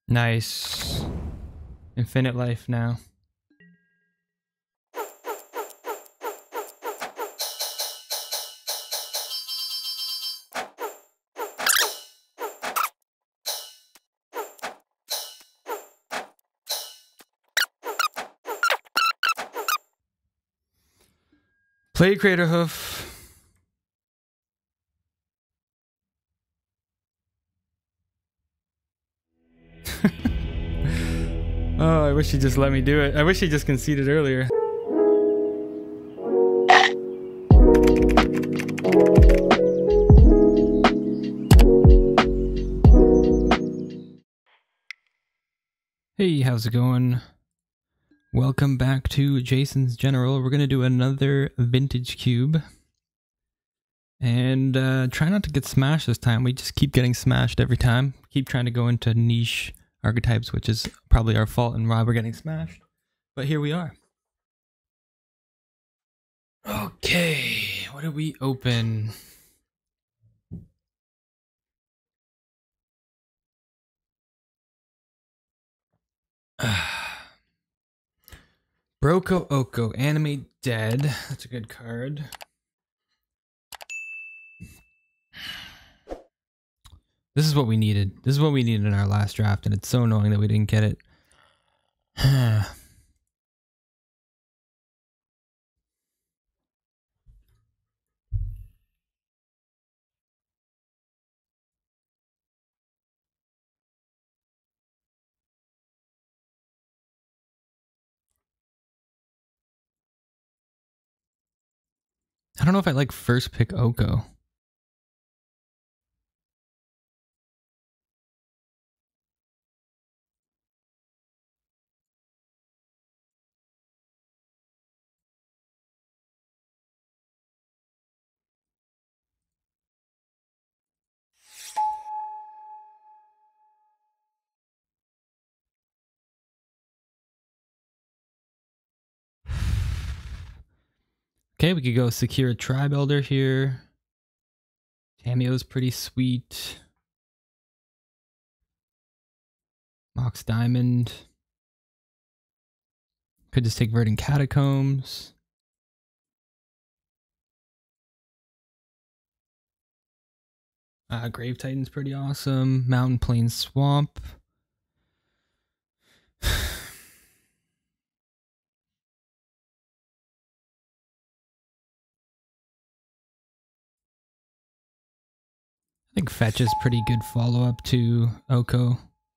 Nice. Infinite life now. Play Crater Hoof. Oh, I wish he just let me do it. I wish he just conceded earlier. Hey, how's it going? Welcome back to Jason's General. We're going to do another vintage cube. And try not to get smashed this time. We just keep getting smashed every time. Keep trying to go into niche archetypes, which is probably our fault and why we're getting smashed. But here we are. Okay, what did we open? Broko Oko, Anime Dead. That's a good card. This is what we needed. This is what we needed in our last draft, and it's so annoying that we didn't get it. I don't know if I like first pick Oko. Okay, we could go Secure Tribe Elder here. Tameo's pretty sweet. Mox Diamond. Could just take Verdant Catacombs. Grave Titan's pretty awesome. Mountain Plain Swamp. I think Fetch is pretty good follow-up to Oko.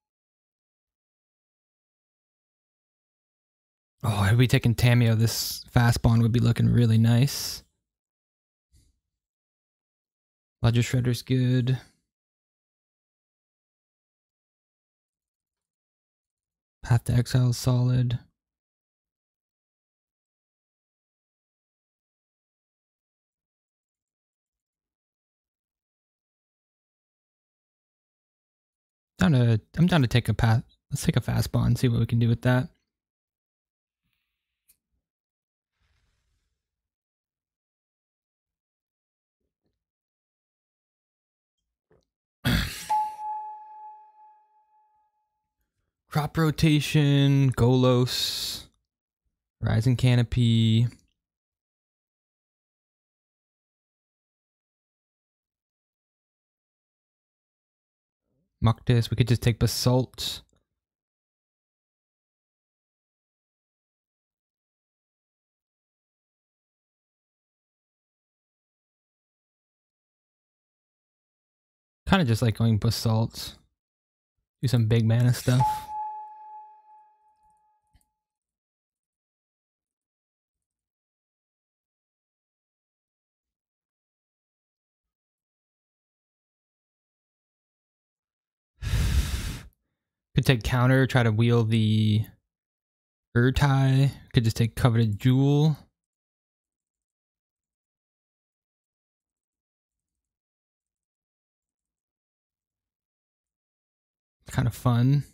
Oh, had we taken Tameo, this fast bond would be looking really nice. Ledger Shredder's good. Path to Exile is solid. I'm down to take a path. Let's take a fast bond, see what we can do with that. Crop Rotation, Golos, Rising Canopy. Muctus, we could just take Basalt. Kind of just like going Basalt. Do some big mana stuff. Could take counter, try to wheel the Urtai. Could just take Coveted Jewel. Kind of fun.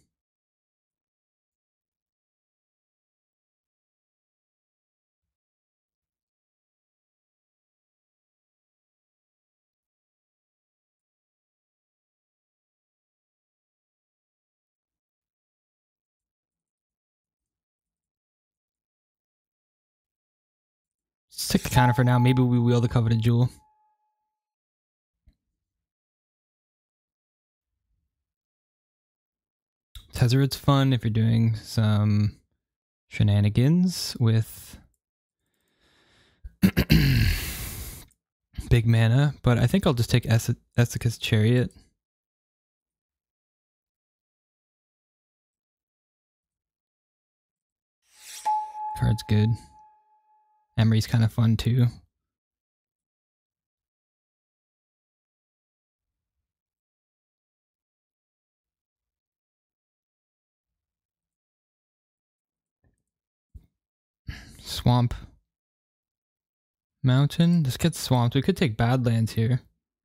Let's take the counter for now. Maybe we wheel the coveted jewel. Tezzer's fun if you're doing some shenanigans with big mana, but I think I'll just take Esika's Chariot. Card's good. Emery's kind of fun too. Swamp. Mountain. This gets swamped. We could take Badlands here.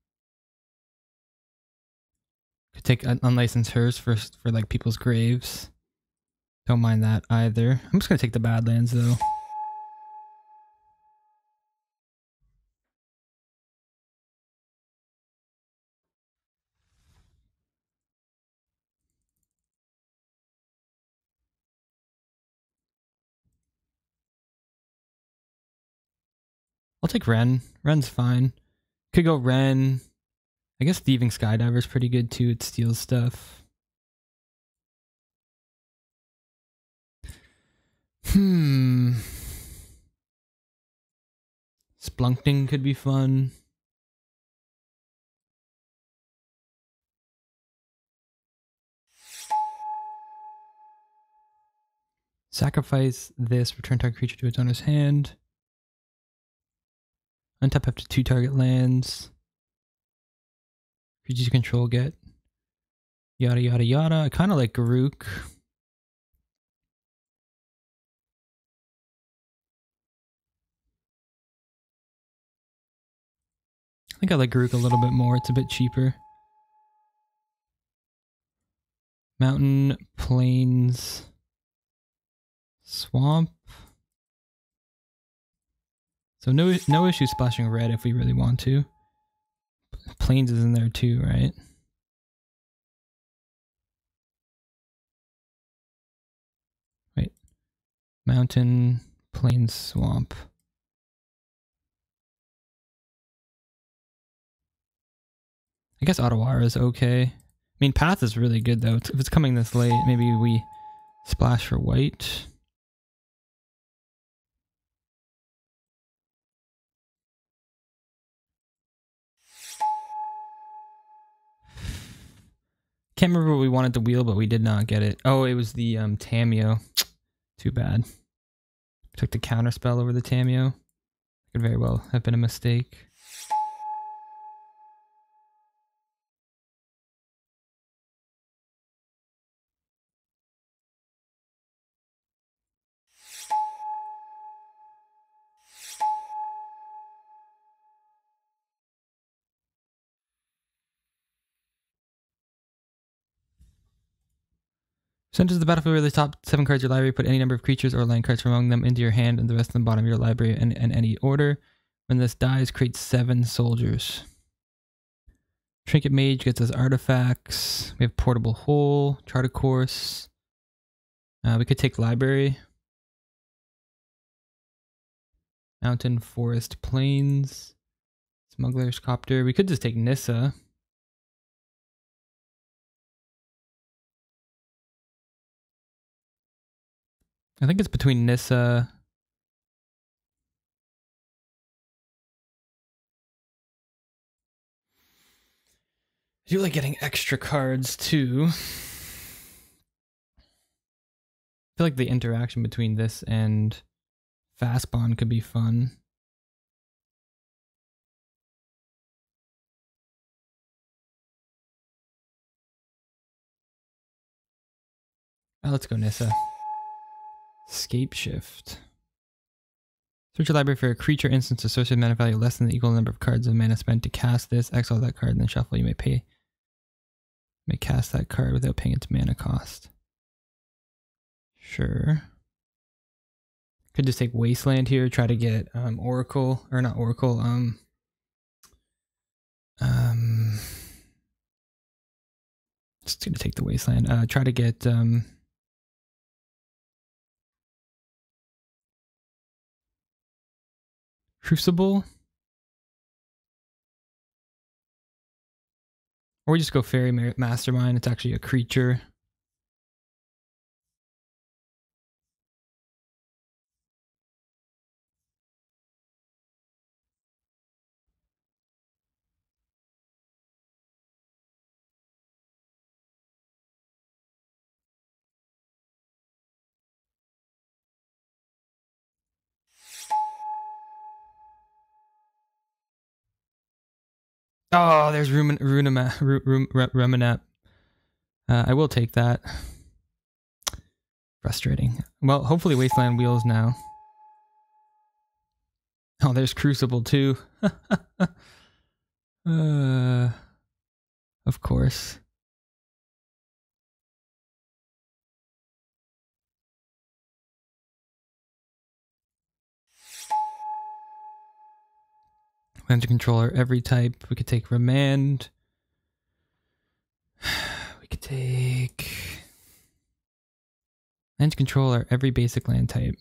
Could take Unlicensed Hearse for like people's graves. Don't mind that either. I'm just gonna take the Badlands though. I'll take Ren. Ren's fine. Could go Ren. I guess Thieving Skydiver is pretty good too. It steals stuff. Splunkting could be fun. Sacrifice this. Return target creature to its owner's hand. Untap up to 2 target lands. Creatures you control get. Yada yada yada. I kind of like Garruk. I think I like Garruk a little bit more. It's a bit cheaper. Mountain, plains, swamp. So no issue splashing red if we really want to. Plains is in there too, right? Wait. Mountain, plains, swamp. I guess Otawara is okay. I mean, Path is really good though. If it's coming this late, maybe we splash for white. Can't remember what we wanted to wheel, but we did not get it. Oh, it was the Tamiyo. Too bad. Took the counter spell over the Tamiyo. Could very well have been a mistake. Enters the battlefield with the top 7 cards of your library. Put any number of creatures or land cards from among them into your hand and the rest in the bottom of your library in any order. When this dies, create 7 soldiers. Trinket Mage gets us artifacts. We have Portable Hole, Chart a Course. We could take Library. Mountain, Forest, Plains. Smuggler's Copter. We could just take Nissa. I think it's between Nissa. I do like getting extra cards too. I feel like the interaction between this and Fastbond could be fun. Let's go Nissa. Scape Shift. Search your library for a creature instance associated mana value less than the equal number of cards of mana spent to cast this. Exile that card and then shuffle. You may cast that card without paying its mana cost. Sure. Could just take Wasteland here, try to get Oracle, or not Oracle, just gonna take the Wasteland. Try to get Crucible? Or we just go Fairy Mastermind. It's actually a creature. Oh, there's Ruminap. I will take that. Frustrating. Well, hopefully Wasteland wheels now. Oh, there's Crucible too. Of course. Land controller, every type. We could take Remand. We could take land controller, every basic land type.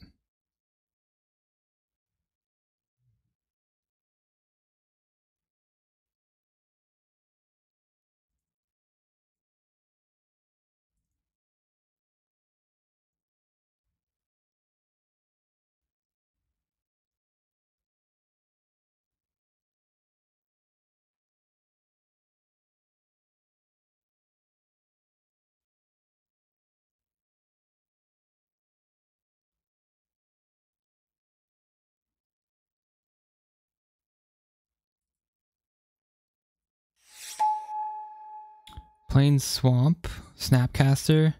Plain Swamp, Snapcaster.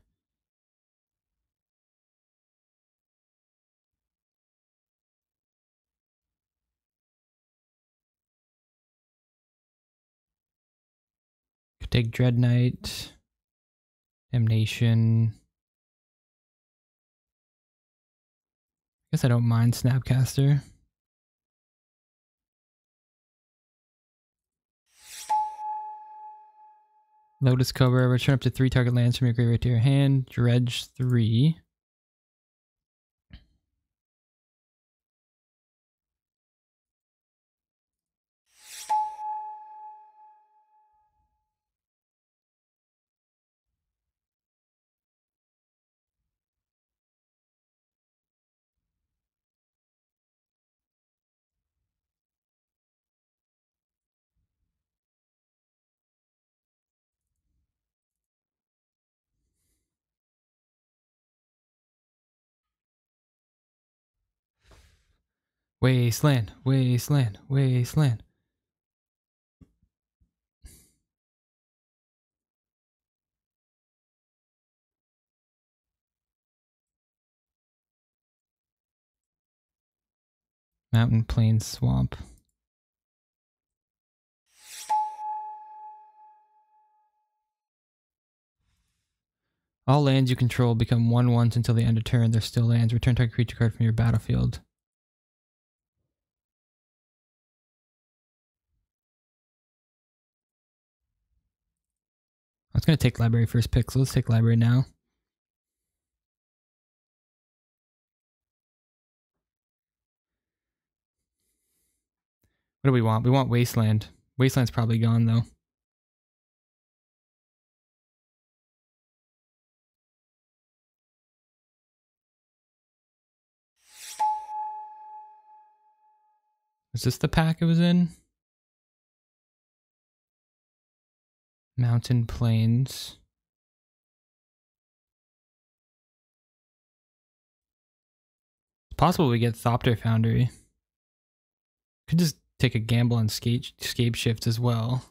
Could take Dread Knight, Damnation. Guess I don't mind Snapcaster. Lotus Cobra, return up to 3 target lands from your graveyard to your hand. Dredge 3. Wasteland, Wasteland, Wasteland. Mountain, Plain, Swamp. All lands you control become 1/1 until the end of turn. They're still lands. Return target creature card from your battlefield. I was going to take library first pick, so let's take library now. What do we want? We want Wasteland. Wasteland's probably gone, though. Is this the pack it was in? Mountain Plains. It's possible we get Thopter Foundry. Could just take a gamble on Scape Shift as well.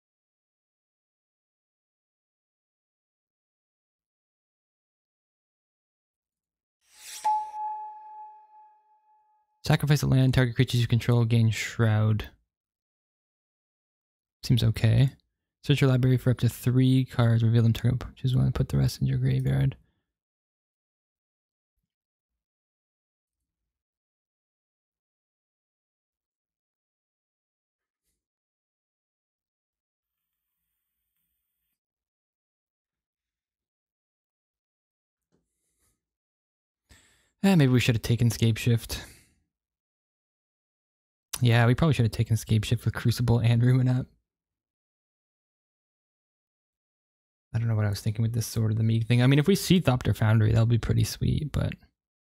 Sacrifice a land, target creatures you control, gain Shroud. Seems okay. Search your library for up to 3 cards, reveal them, target, choose one, and put the rest in your graveyard. Maybe we should have taken Scape Shift. Yeah, we probably should have taken Scape Shift with Crucible and Ruminap. I don't know what I was thinking with this Sword of the Meek thing. I mean, if we see Thopter Foundry, that'll be pretty sweet, but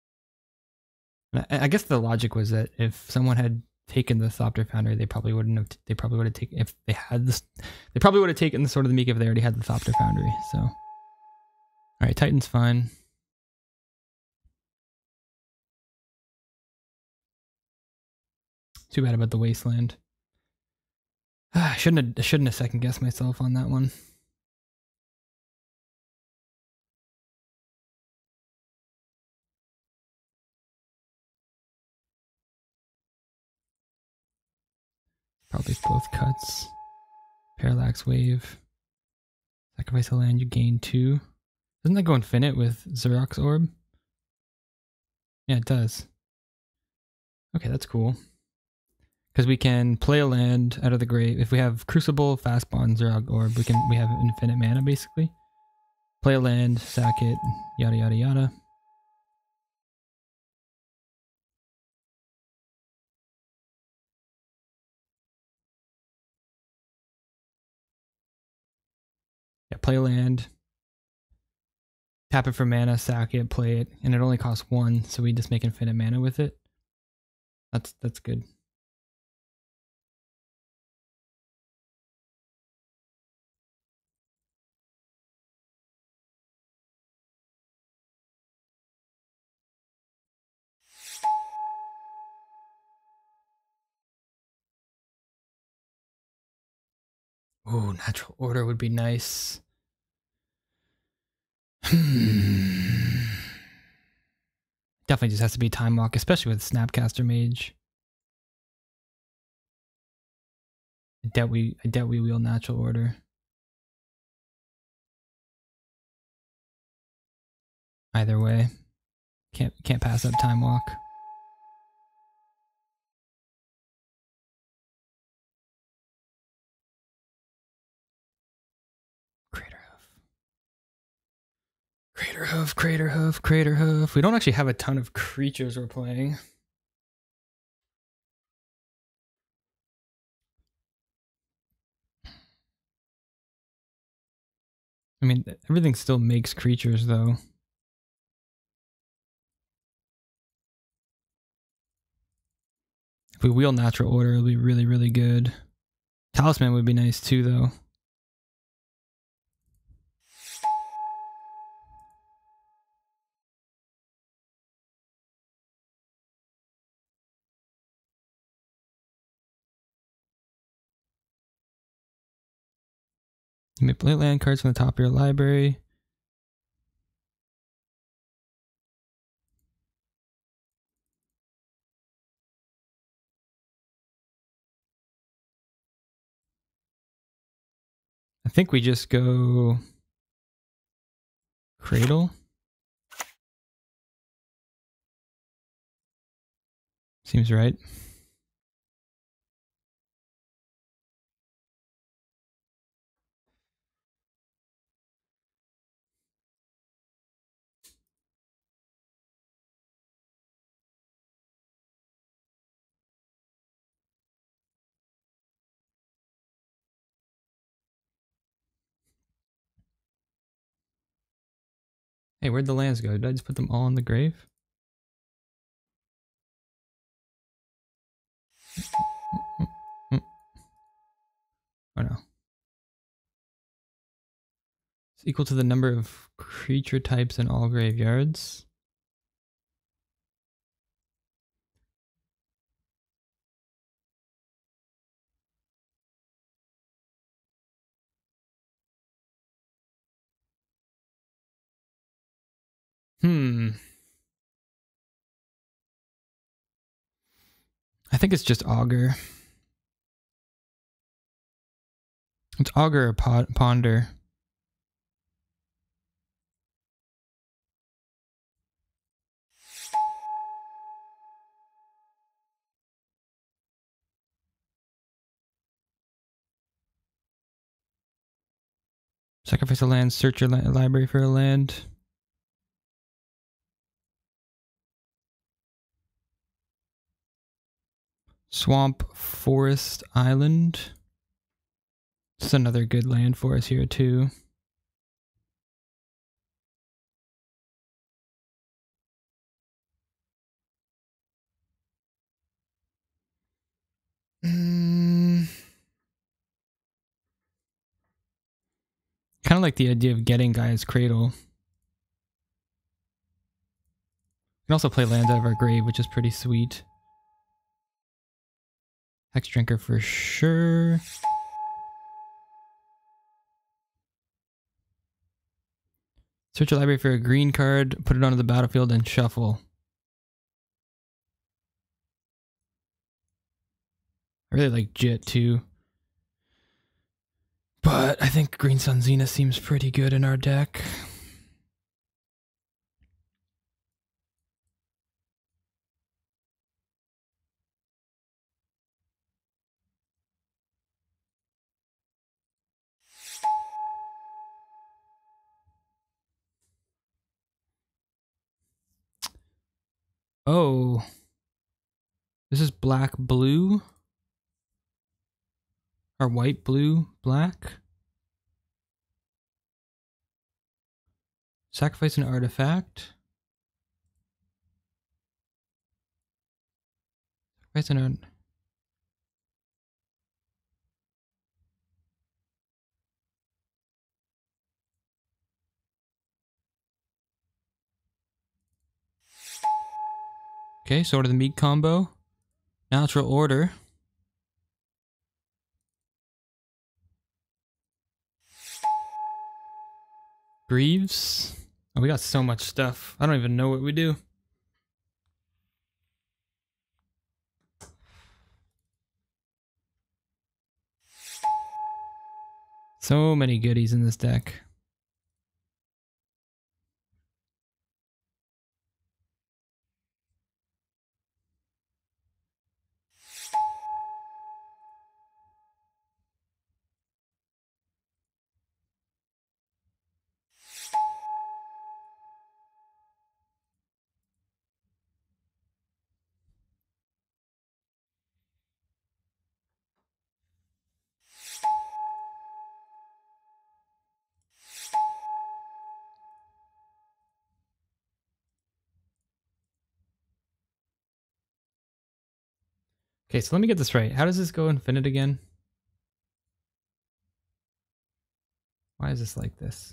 I guess the logic was that if someone had taken the Thopter Foundry, they probably wouldn't have. They probably would have taken if they had this. They probably would have taken the Sword of the Meek if they already had the Thopter Foundry. So, all right, Titan's fine. Too bad about the Wasteland. I shouldn't have second guessed myself on that one. Probably both cuts. Parallax Wave. Sacrifice a land, you gain 2. Doesn't that go infinite with Xerox Orb? Yeah, it does. Okay, that's cool. Because we can play a land out of the grave. If we have Crucible, Fastbond, Xerox Orb, we have infinite mana basically. Play a land, sack it, yada yada yada. Yeah, play a land. Tap it for mana, sack it, play it, and it only costs 1, so we just make infinite mana with it. That's good. Ooh, Natural Order would be nice. Definitely just has to be Time Walk, especially with Snapcaster Mage. I doubt we wheel Natural Order. Either way, can't pass up Time Walk. Crater Hoof. We don't actually have a ton of creatures we're playing. I mean, everything still makes creatures though. If we wheel Natural Order, it'll be really, really good. Talisman would be nice too though. You may play land cards from the top of your library. I think we just go Cradle. Seems right. Hey, where'd the lands go? Did I just put them all in the grave? Oh no. It's equal to the number of creature types in all graveyards. I think it's just Augur. It's Augur or Ponder. Sacrifice a land, search your library for a land. Swamp Forest Island. It's another good land for us here too. Kind of like the idea of getting Gaia's Cradle. We can also play lands out of our grave, which is pretty sweet. Hex Drinker for sure. Search your library for a green card, put it onto the battlefield, and shuffle. I really like Jit too. But I think Green Sun Zenith seems pretty good in our deck. Oh. This is black blue? Or white blue black? Sacrifice an artifact. Sacrifice an artifact. Okay, Sword of the Meek combo. Natural Order. Greaves. Oh, we got so much stuff. I don't even know what we do. So many goodies in this deck. Okay, so let me get this right. How does this go infinite again? Why is this like this?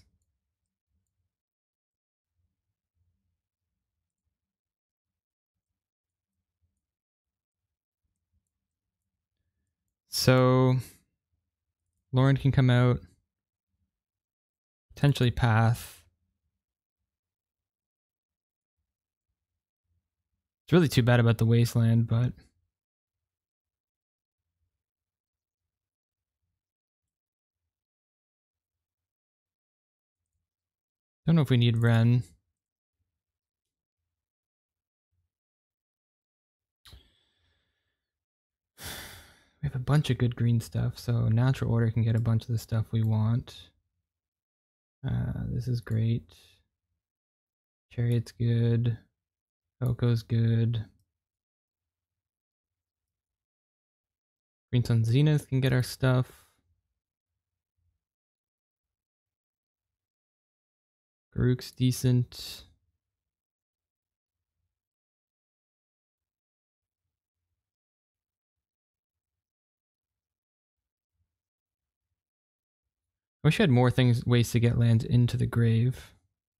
So Lauren can come out, potentially Path. It's really too bad about the Wasteland, but don't know if we need Ren. We have a bunch of good green stuff, so Natural Order can get a bunch of the stuff we want. This is great. Chariot's good. Coco's good. Green Sun Zenith can get our stuff. Garruk's decent. I wish I had more ways to get lands into the grave.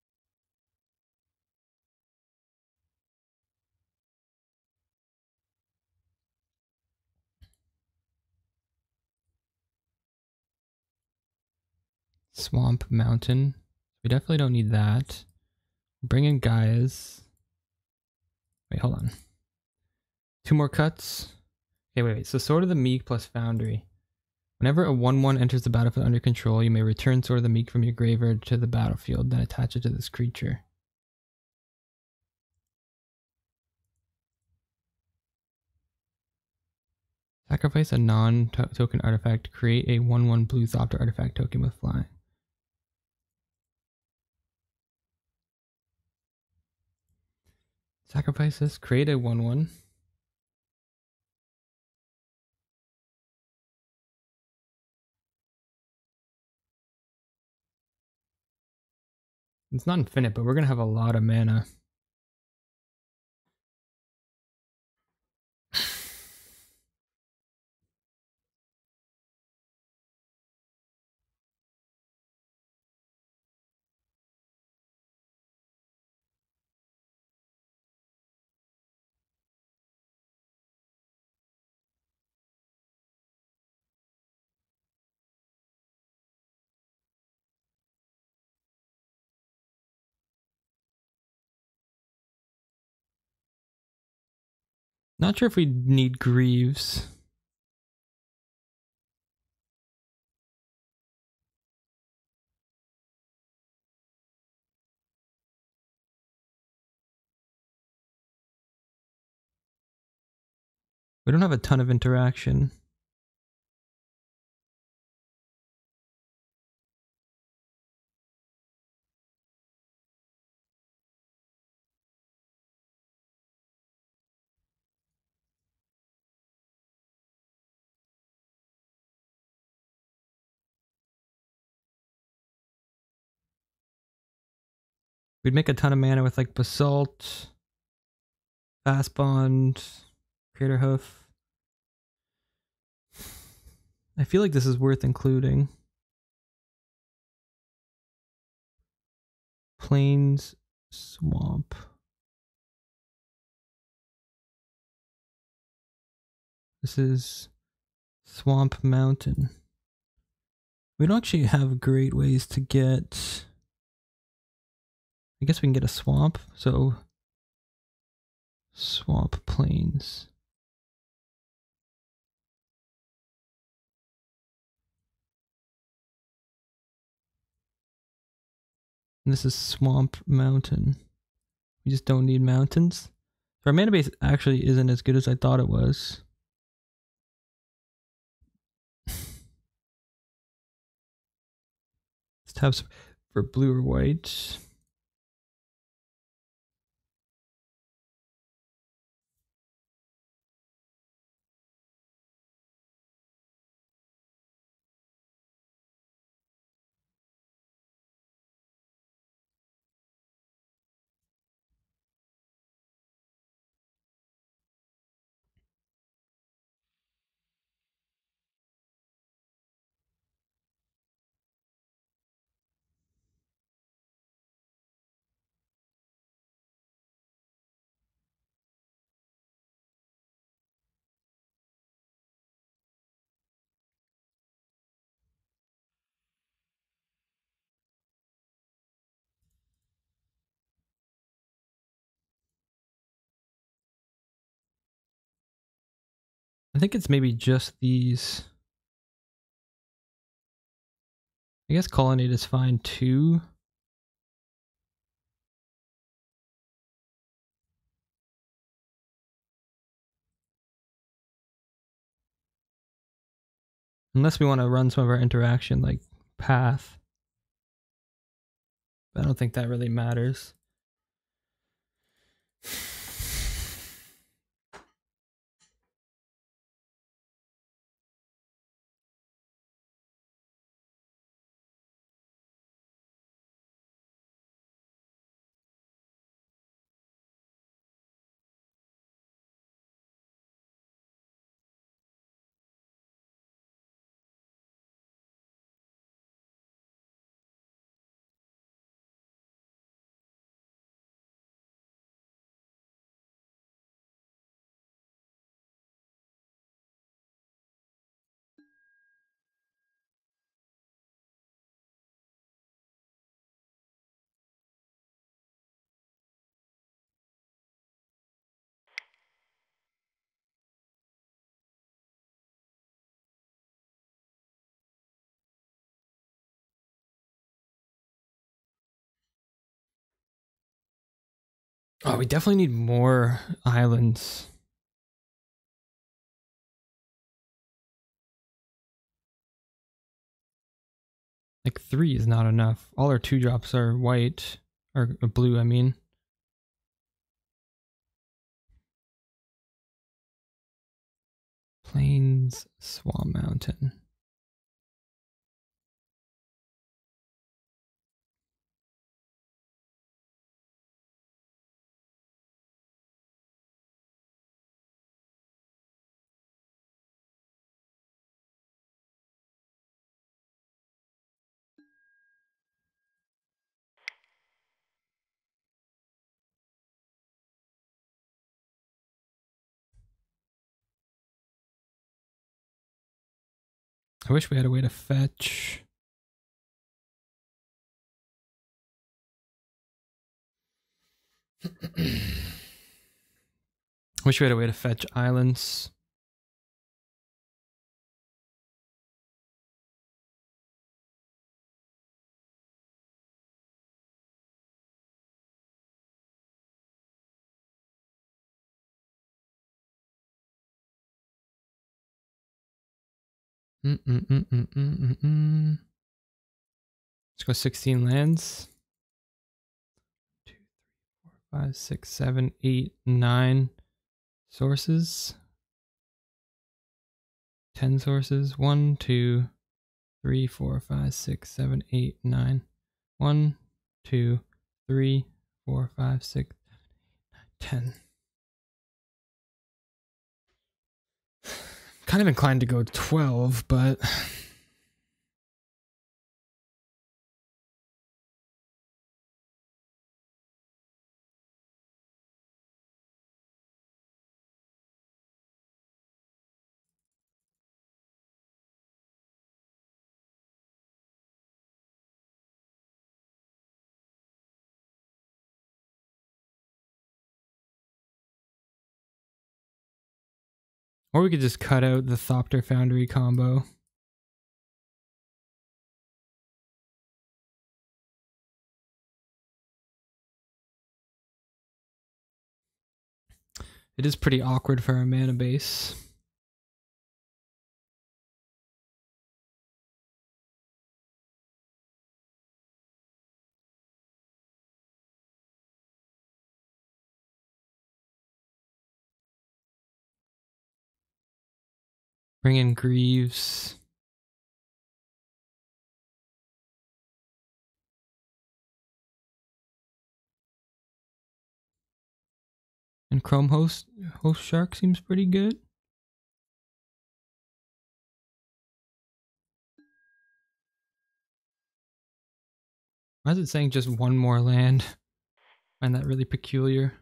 Swamp Mountain. We definitely don't need that. Bring in Gaia's. Wait, hold on. 2 more cuts. Okay, wait. So Sword of the Meek plus Foundry. Whenever a 1/1 enters the battlefield under control, you may return Sword of the Meek from your graveyard to the battlefield, then attach it to this creature. Sacrifice a non-token artifact. Create a 1/1 blue Thopter artifact token with flying. Sacrifice this. Create a 1/1. It's not infinite, but we're gonna have a lot of mana. Not sure if we need Greaves. We don't have a ton of interaction. We'd make a ton of mana with like Basalt, Fast Bond, Crater Hoof. I feel like this is worth including. Plains Swamp. This is Swamp Mountain. We don't actually have great ways to get... I guess we can get a swamp, so... Swamp Plains. And this is Swamp Mountain. We just don't need mountains. Our mana base actually isn't as good as I thought it was. Let's tab for blue or white. I think it's maybe just these. I guess Colonnade is fine too. Unless we want to run some of our interaction like Path. But I don't think that really matters. Oh, we definitely need more islands. Like 3 is not enough. All our 2-drops are white. Or blue, I mean. Plains, Swamp Mountain. I wish we had a way to fetch. Wish we had a way to fetch islands. Let's go 16 lands. 2, 3, 4, 5, 6, 7, 8, 9 sources. 10 sources. 1, 2, 3, 4, 5, 6, 7, 8, 9. 1, 2, 3, 4, 5, 6, 10. Kind of inclined to go 12, but or we could just cut out the Thopter Foundry combo. It is pretty awkward for our mana base. Bring in Greaves. And Chrome Host Shark seems pretty good. Why is it saying just one more land? I find that really peculiar.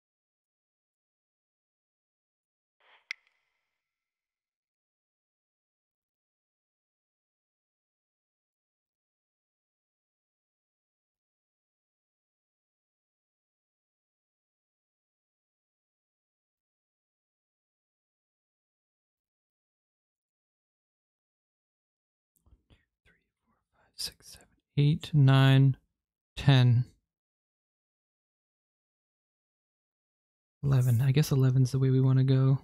Six, 7, 8, 9, 10. 11. I guess 11's the way we want to go.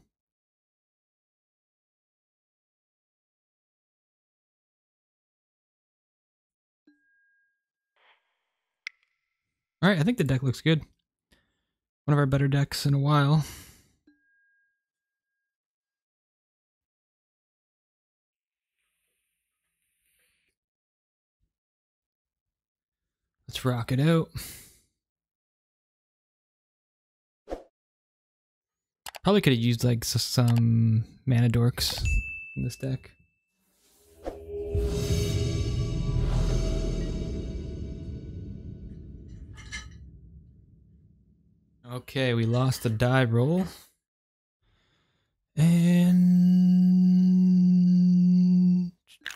Alright, I think the deck looks good. One of our better decks in a while. Let's rock it out. Probably could have used like some mana dorks in this deck. Okay, we lost the die roll. And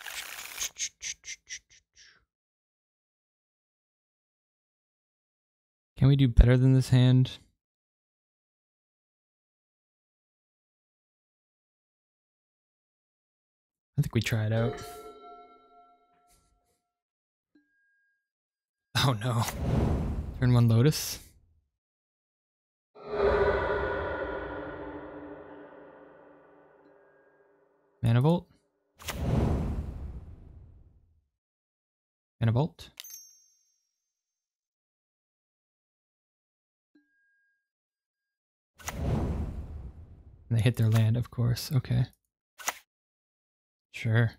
can we do better than this hand? I think we try it out. Oh no. Turn 1 Lotus. Mana Vault. Mana Vault. And they hit their land, of course. Okay. Sure.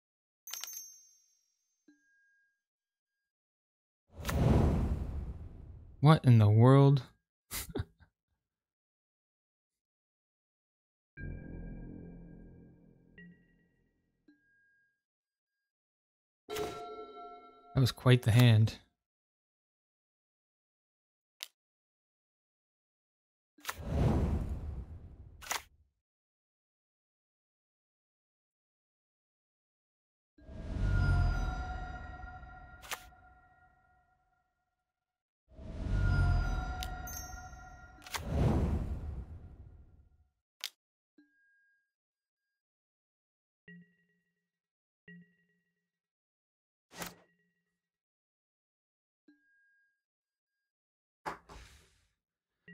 What in the world? That was quite the hand.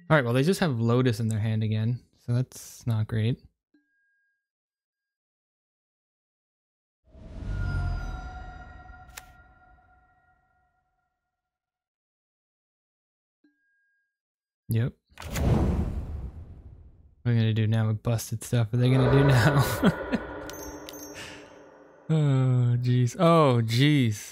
All right, well, they just have Lotus in their hand again, so that's not great. Yep. What are they gonna do now with busted stuff? What are they gonna do now? Oh, jeez. Oh, jeez.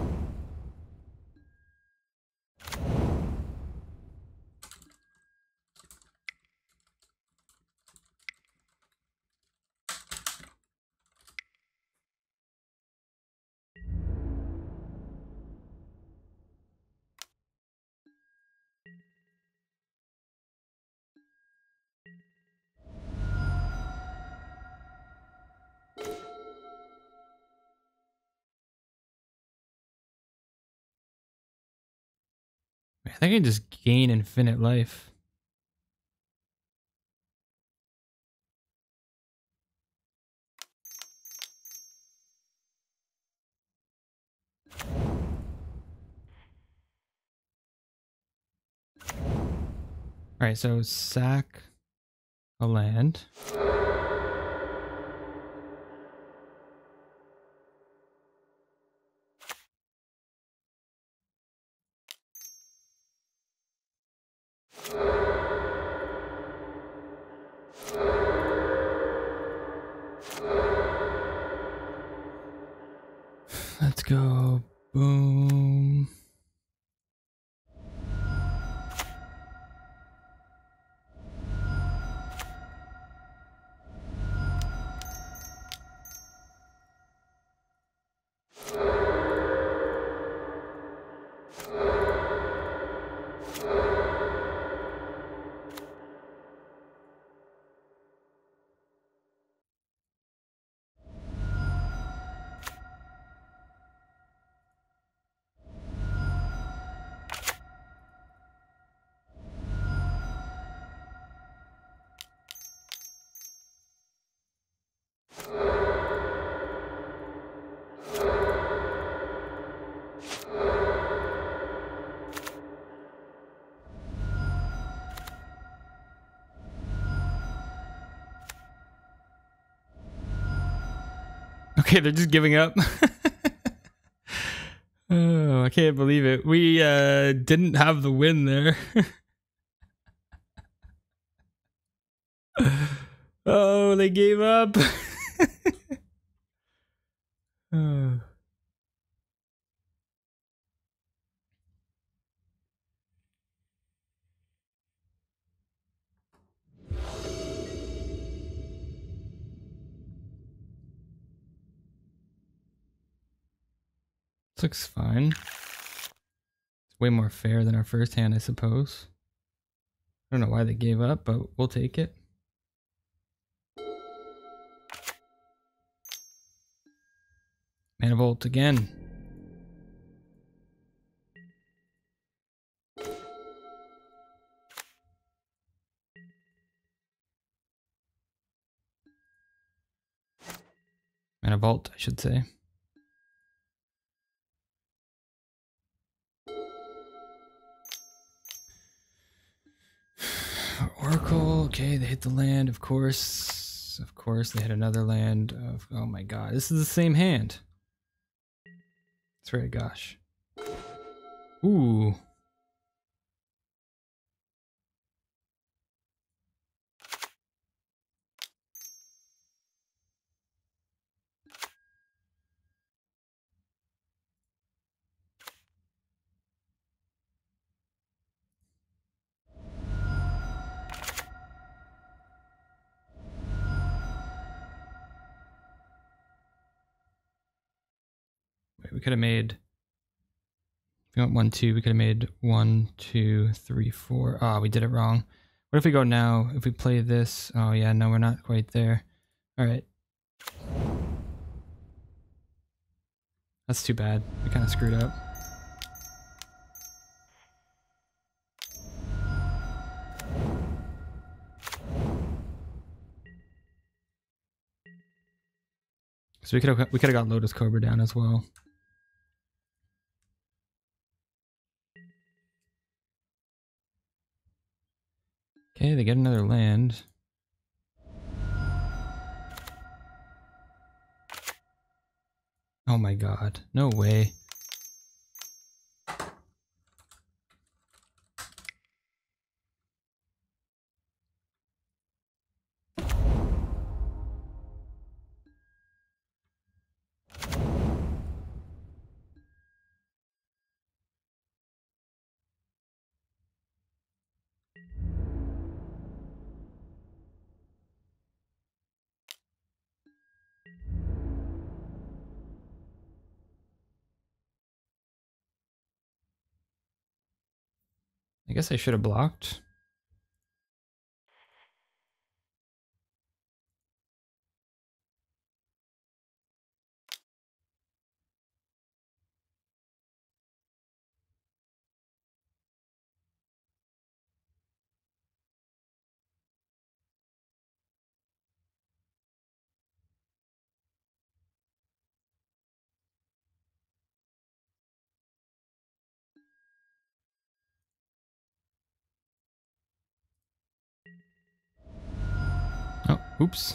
I think I can just gain infinite life. Alright, so sack a land. Let's go. Boom. Okay, they're just giving up. Oh, I can't believe it. We didn't have the win there. Oh, they gave up. Oh. This looks fine. It's way more fair than our first hand, I suppose. I don't know why they gave up, but we'll take it. Manifold again. Manifold, I should say. Oracle, okay, they hit the land, of course. Of course, they hit another land. Oh my god, this is the same hand. Swear to gosh. Ooh. Wait, we could have made... If we went 1, 2, we could have made 1, 2, 3, 4. Ah, we did it wrong. What if we go now? If we play this... Oh yeah, no, we're not quite there. Alright. That's too bad. We kind of screwed up. So we could have got Lotus Cobra down as well. Okay, they get another land. Oh my god, no way. I guess I should have blocked. Oh, oops.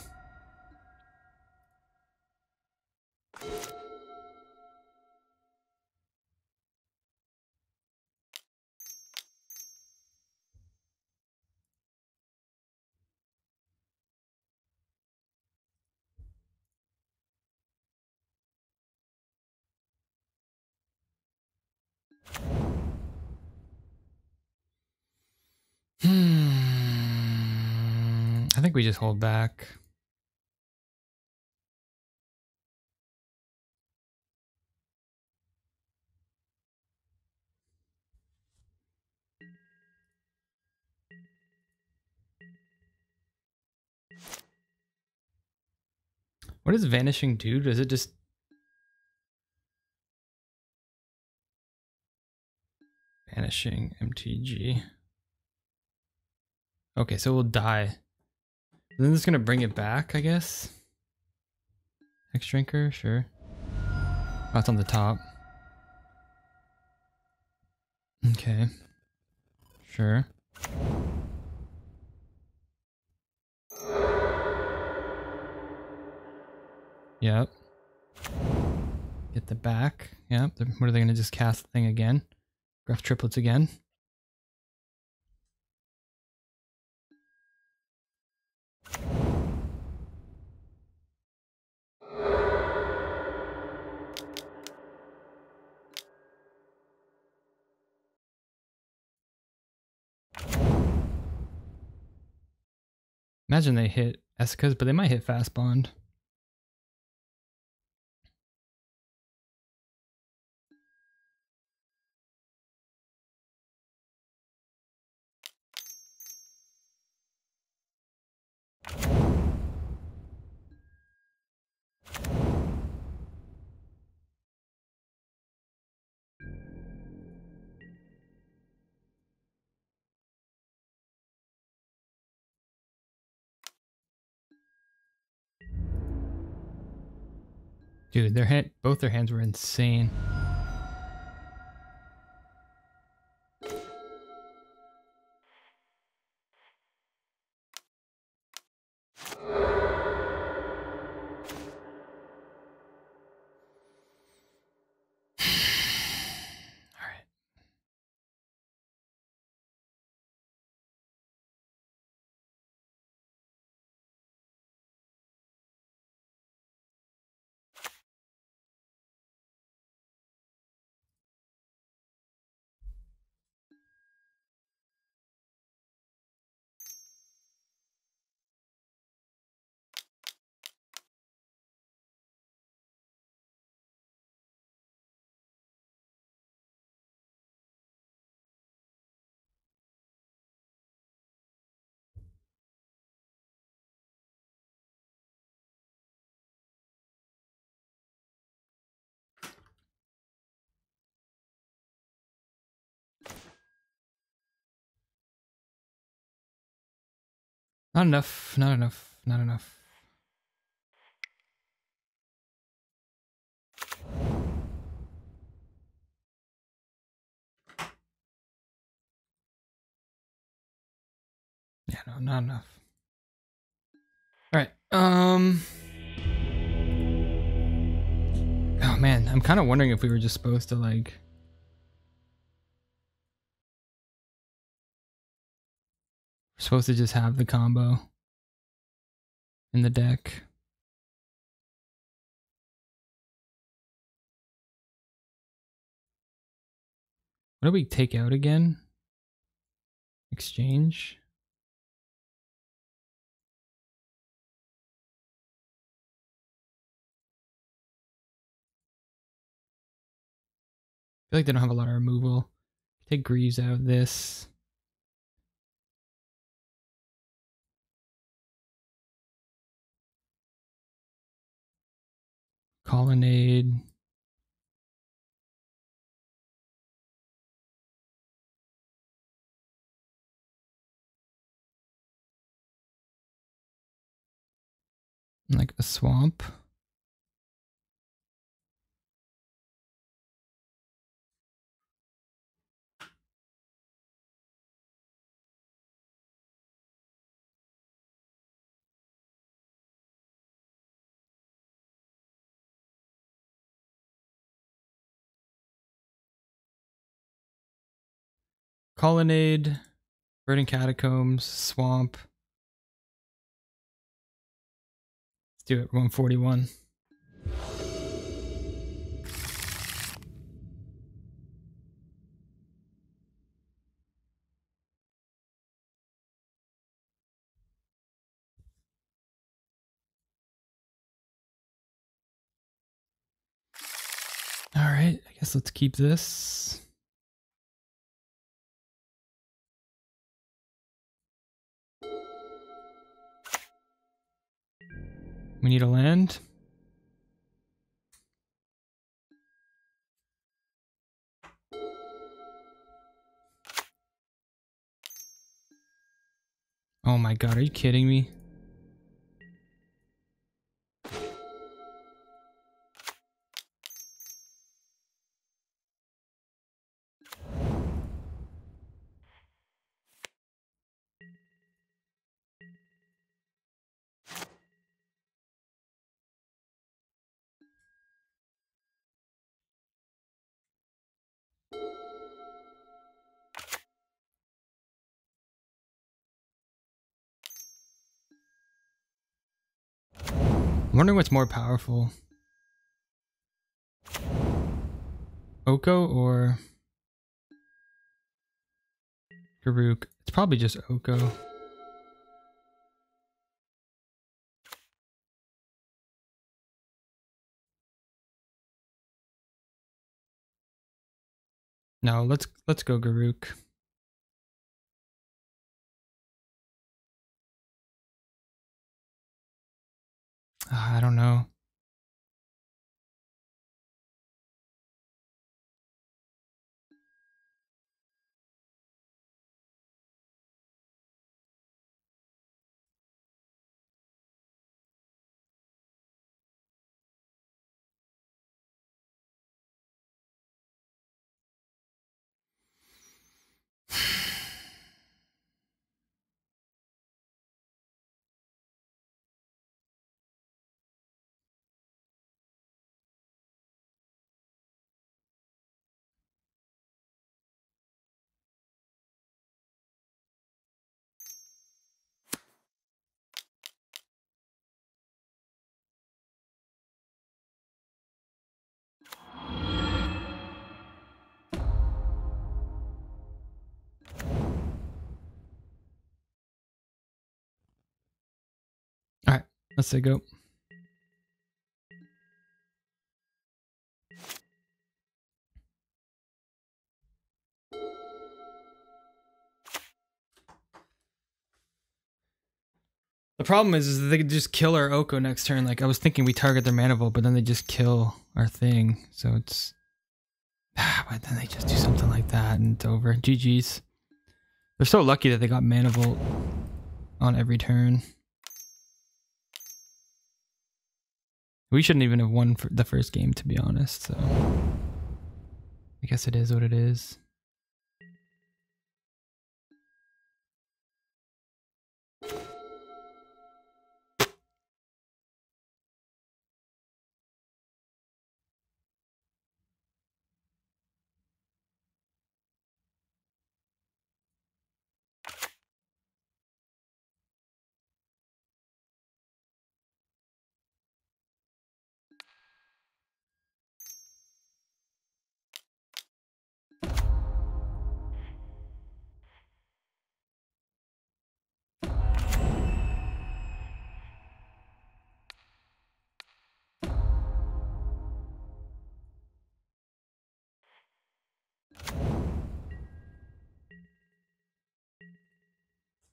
I think we just hold back. What does vanishing do? Does it just... Vanishing MTG. Okay, so we'll die. Then it's gonna bring it back, I guess. Hex Drinker, sure. Oh, it's on the top. Okay. Sure. Yep. Get the back. Yep. What are they gonna just cast the thing again? Gruff triplets again. Imagine they hit Eskas, but they might hit Fast Bond. Dude, both their hands were insane. Not enough, not enough, not enough. Yeah, no, not enough. All right. Oh man, I'm kind of wondering if we were just supposed to like. We're supposed to just have the combo in the deck. What do we take out again? Exchange. I feel like they don't have a lot of removal. Take Greaves out of this. Colonnade. Like a swamp. Colonnade. Verdant Catacombs. Swamp. Let's do it. 141. All right, I guess let's keep this. We need a land. Oh my god, are you kidding me? I'm wondering what's more powerful. Oko or Garruk? It's probably just Oko. No, let's go Garruk. I don't know. All right, let's say go. The problem is they could just kill our Oko next turn. Like I was thinking we target their mana vault, but then they just kill our thing. So it's but then they just do something like that and it's over. GG's. They're so lucky that they got mana vault on every turn. We shouldn't even have won for the first game, to be honest. So I guess it is what it is.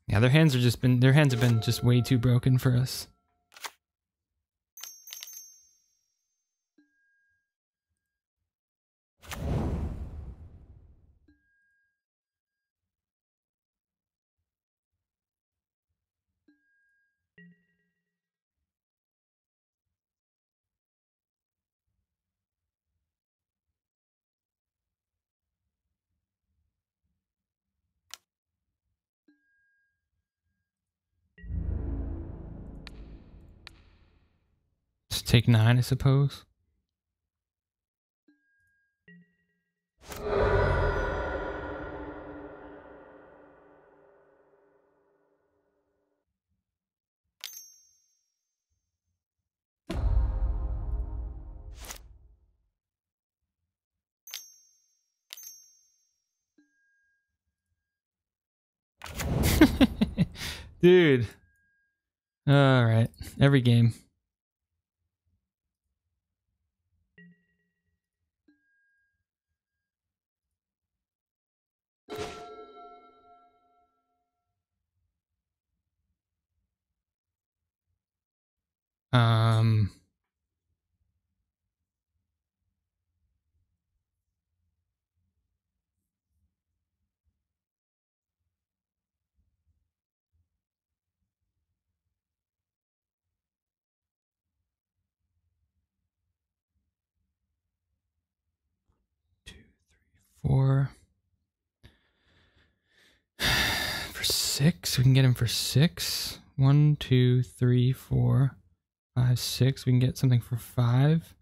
Yeah, their hands have been just way too broken for us. Just take 9, I suppose. Dude. All right. Every game. Um. Two, three, 4. For 6, we can get him for 6. 1, 2, 3, 4, 5, 6. We can get something for 5.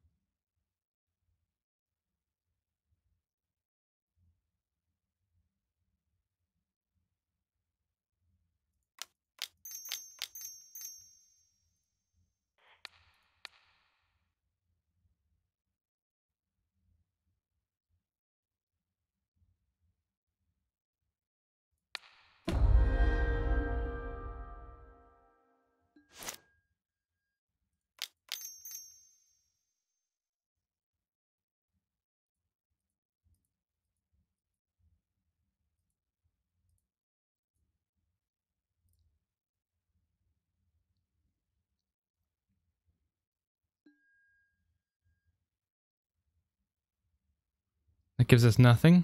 That gives us nothing.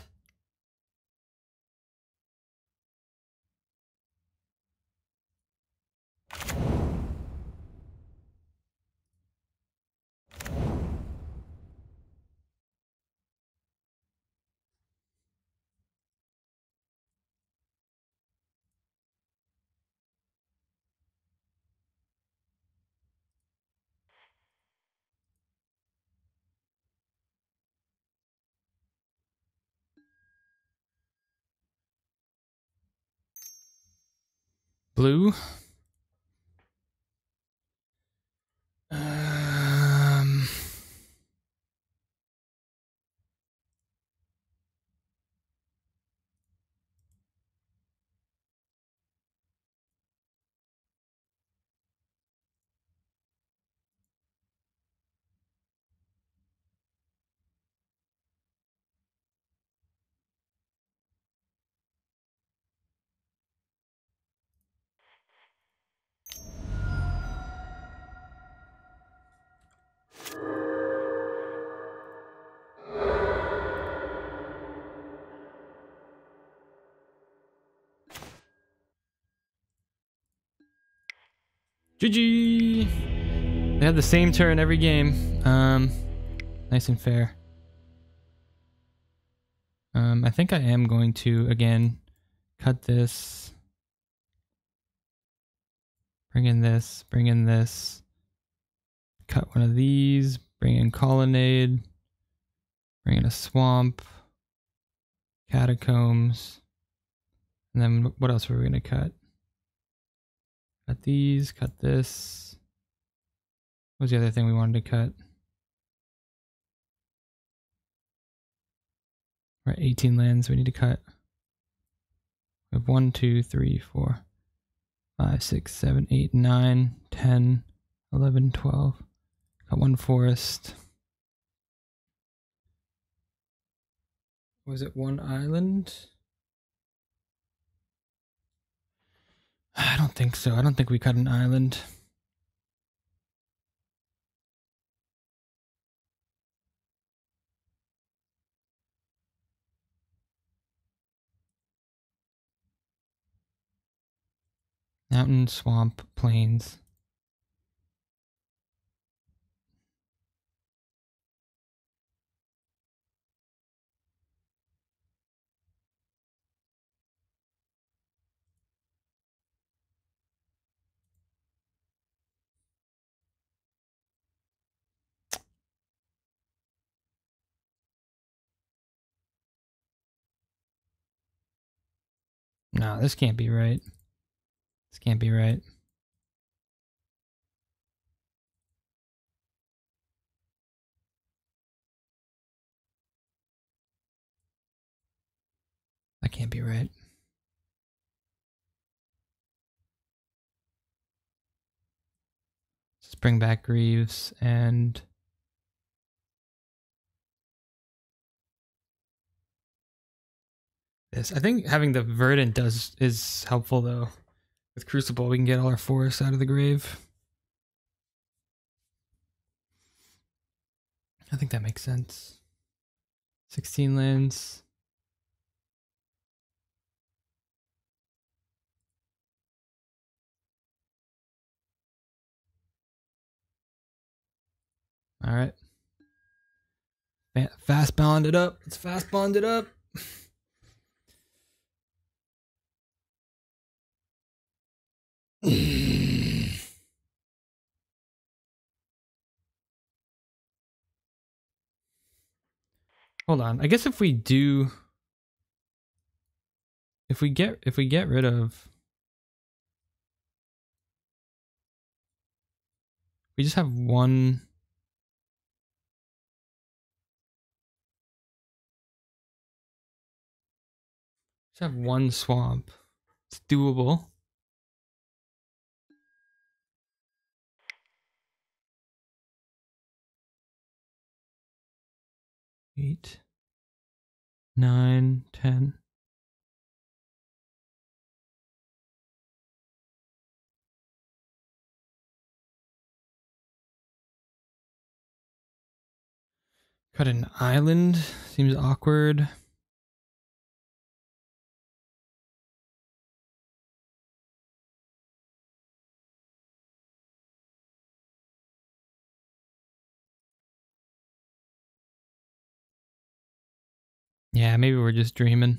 Blue. Um. GG. They have the same turn every game. Nice and fair. I think I am going to again cut this. Bring in this. Bring in this. Cut one of these. Bring in colonnade. Bring in a swamp. Catacombs. And then what else were we gonna cut? Cut these. Cut this. What was the other thing we wanted to cut? We're at 18 lands we need to cut. We have 1, 2, 3, 4, 5, 6, 7, 8, 9, 10, 11, 12. Got 1 forest. Was it 1 island? I don't think so. I don't think we cut an island. Mountain, swamp, plains. No, this can't be right. This can't be right. That can't be right. Let's bring back Greaves and this. I think having the Verdant is helpful though. With Crucible, we can get all our forests out of the grave. I think that makes sense. 16 lands. All right. Fast bond it up. Let's fast bond it up. Hold on. I guess if we do, if we get rid of, we just have one. Just have one swamp. It's doable. Eight, 9, 10. Cut an island. Seems awkward. Yeah, maybe we're just dreaming.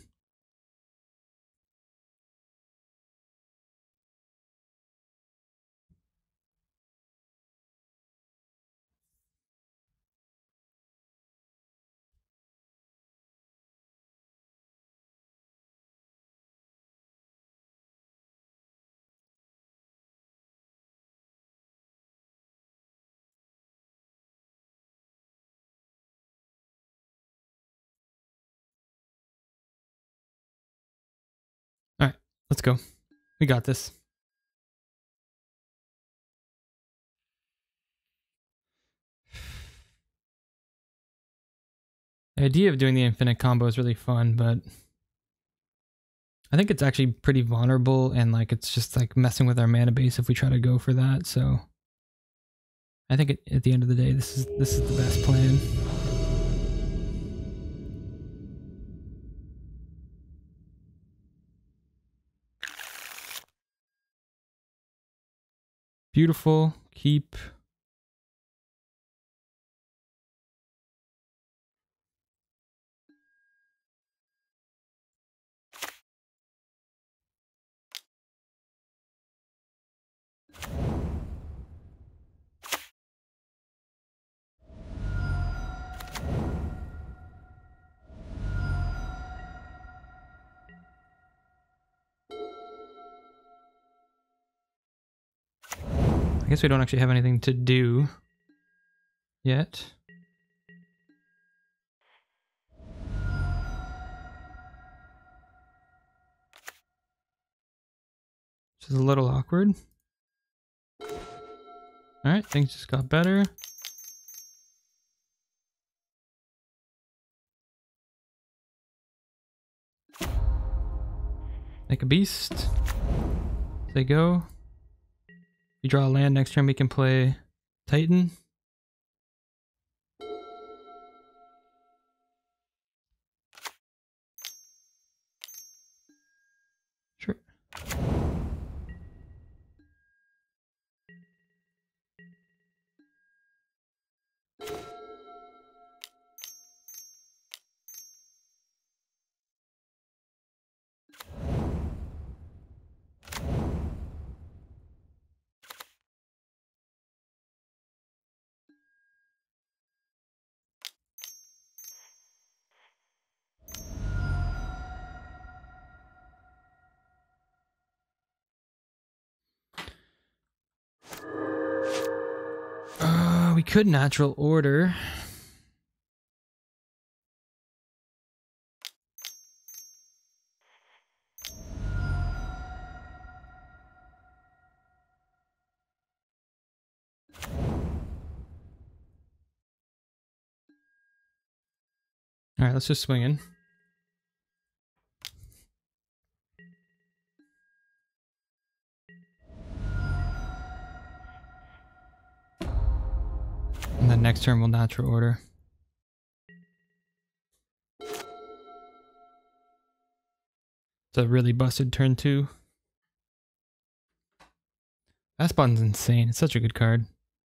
All right, let's go. We got this. The idea of doing the infinite combo is really fun, but I think it's actually pretty vulnerable and like it's just like messing with our mana base if we try to go for that. So I think at the end of the day, this is the best plan. Beautiful. Keep. I guess we don't actually have anything to do yet. Which is a little awkward. Alright, things just got better. Make a beast. They go. We draw a land. Next turn we can play Titan. Sure. We could natural order. All right, let's just swing in. And then next turn we'll natural order. It's a really busted turn 2. That button's insane. It's such a good card.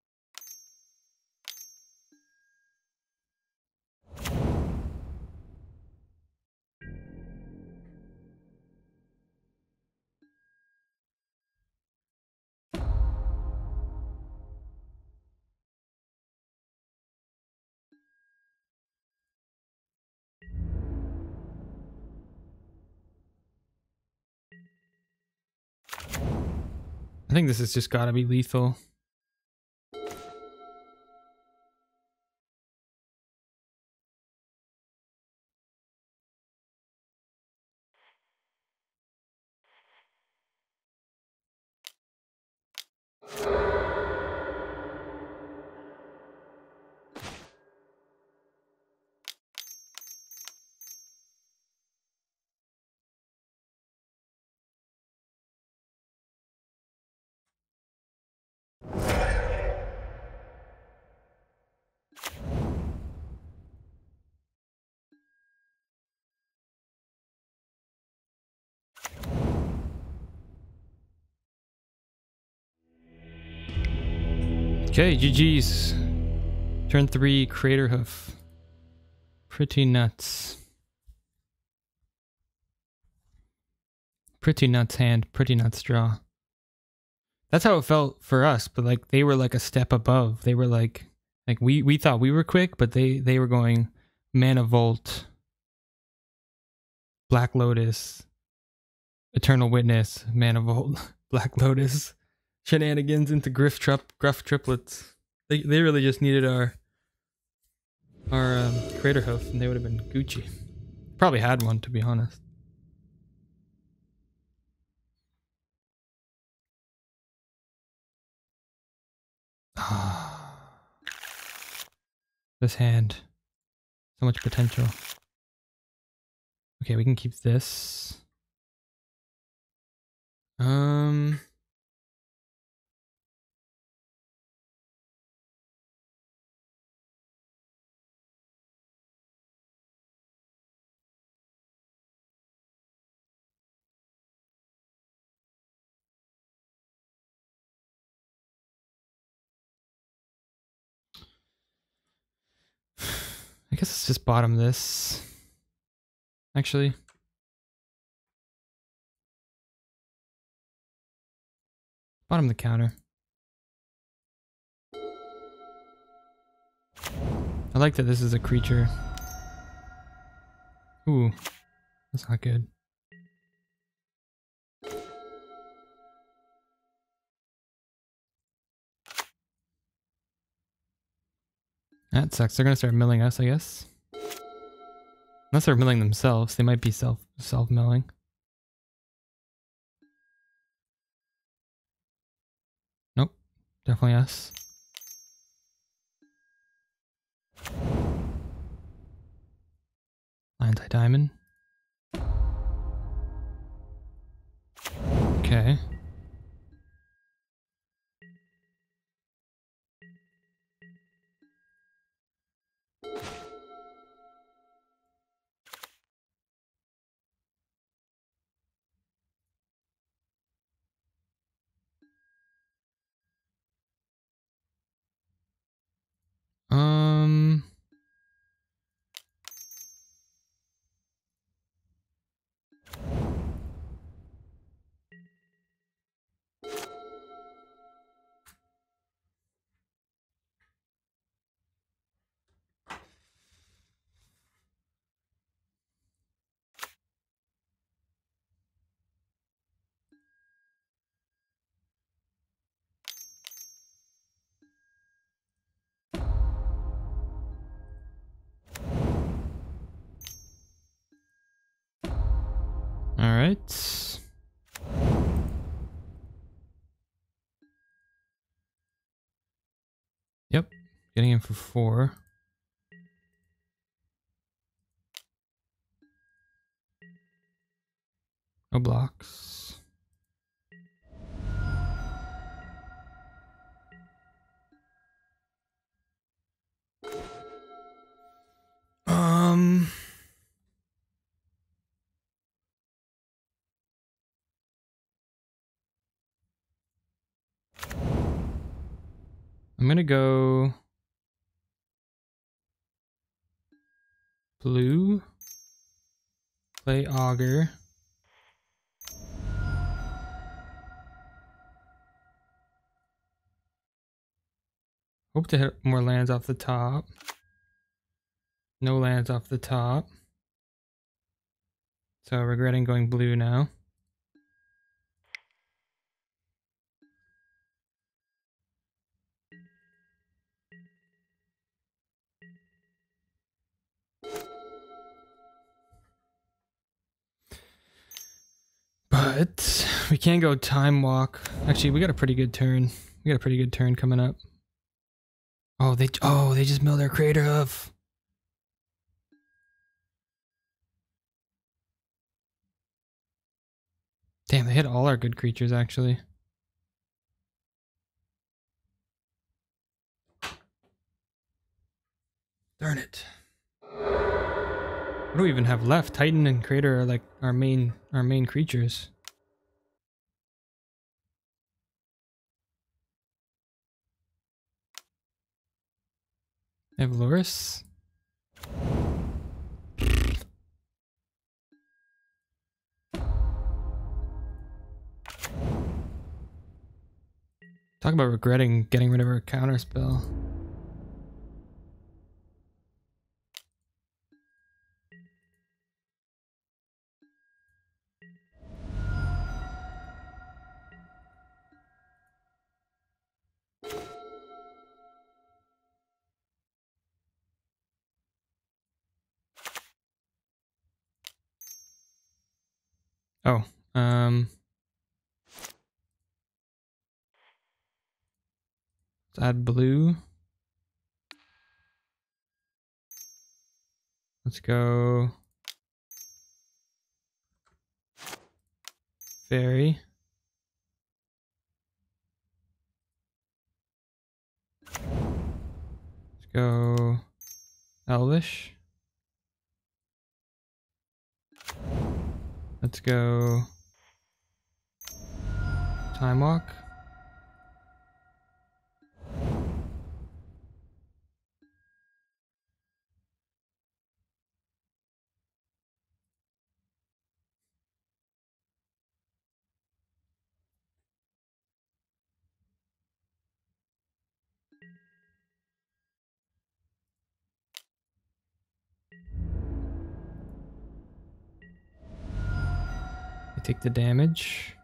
I think this has just got to be lethal. Okay, GG's. Turn 3, Crater Hoof. Pretty nuts. Pretty nuts hand, pretty nuts draw. That's how it felt for us, but like they were like a step above. They were like we thought we were quick, but they were going Mana Volt, Black Lotus, Eternal Witness, Mana Volt, Black Lotus, shenanigans into Gruff triplets. They really just needed our Crater Hoof, and they would have been Gucci. Probably had one, to be honest. This hand, so much potential. Okay, we can keep this. I guess let's just bottom this. Actually. Bottom the counter. I like that this is a creature. Ooh, that's not good. That sucks. They're gonna start milling us, I guess. Unless they're milling themselves, they might be self-milling. Nope, definitely us. Anti-diamond. Okay. Alright. Yep. Getting him for 4. No blocks. I'm gonna go blue, play Augur. Hope to hit more lands off the top. No lands off the top. So regretting going blue now. But we can't go time walk. Actually, we got a pretty good turn. We got a pretty good turn coming up. Oh, they just milled our Crater Hoof. Damn, they hit all our good creatures actually. Darn it. What do we even have left? Titan and Crater are like our main creatures. I have Loris. Talk about regretting getting rid of our counter spell. Oh, let's add blue. Let's go fairy. Let's go elvish. Let's go time walk. I take the damage.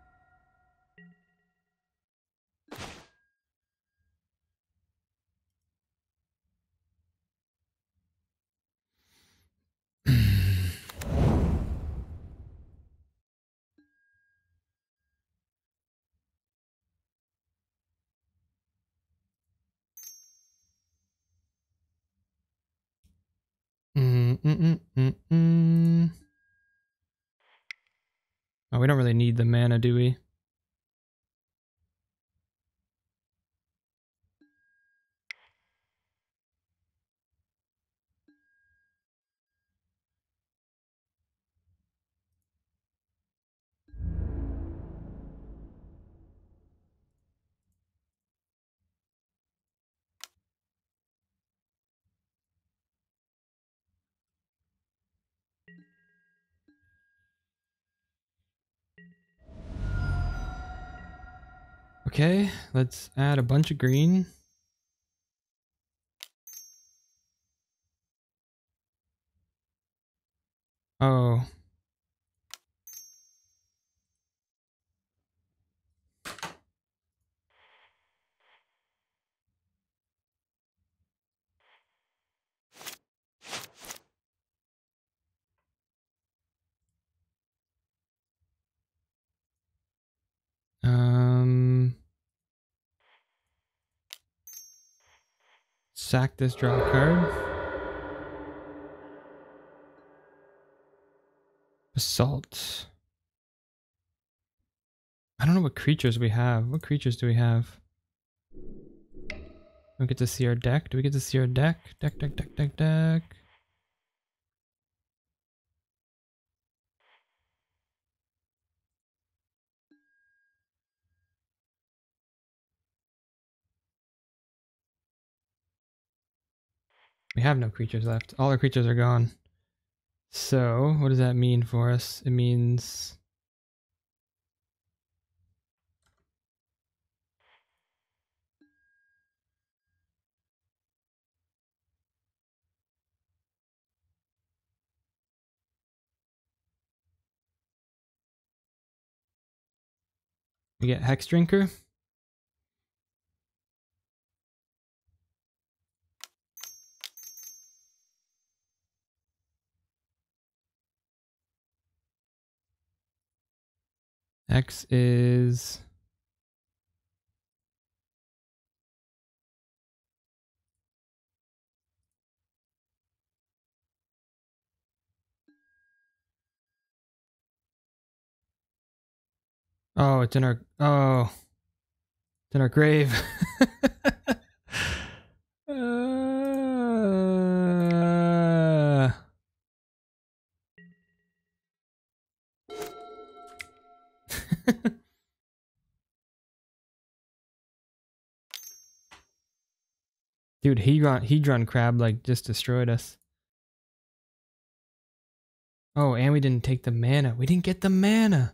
Oh, we don't really need the mana, do we? Okay, let's add a bunch of green. Oh. sack this, draw a card. Assault. I don't know what creatures we have. What creatures do we have? We get to see our deck. Do we get to see our deck? Deck. We have no creatures left. All our creatures are gone. So, what does that mean for us? It means... we get Hex Drinker. X is... oh, it's in our... oh. It's in our grave. Dude, Hedron Crab like just destroyed us. Oh, and we didn't take the mana. We didn't get the mana.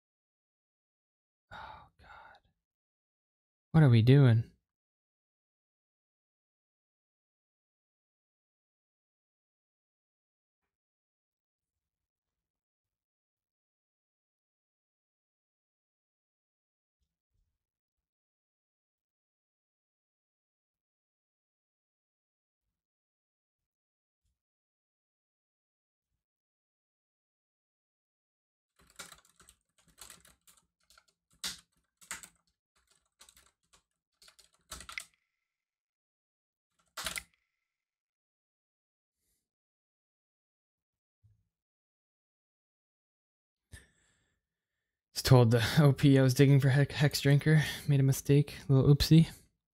Oh god. What are we doing? Just told the OP I was digging for Hex Drinker. Made a mistake. A little oopsie.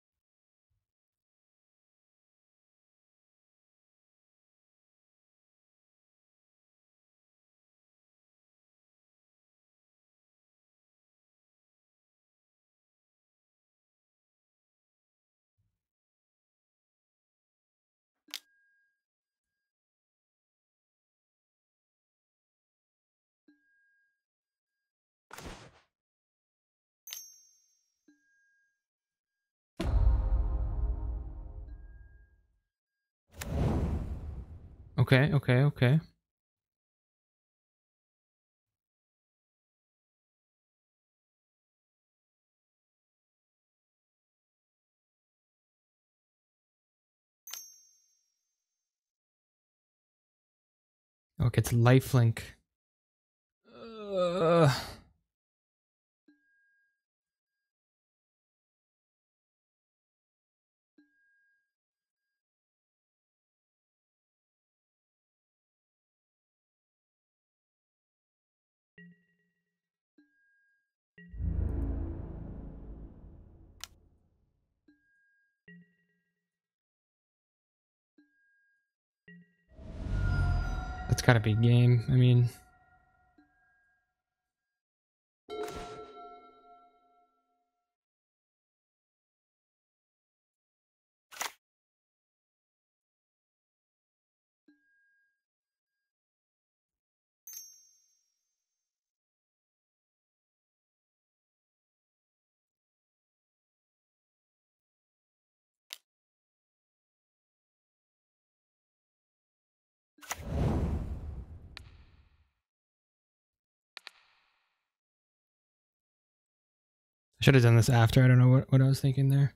Okay. Okay, it's lifelink. That's gotta be game. I mean... I should have done this after. I don't know what I was thinking there.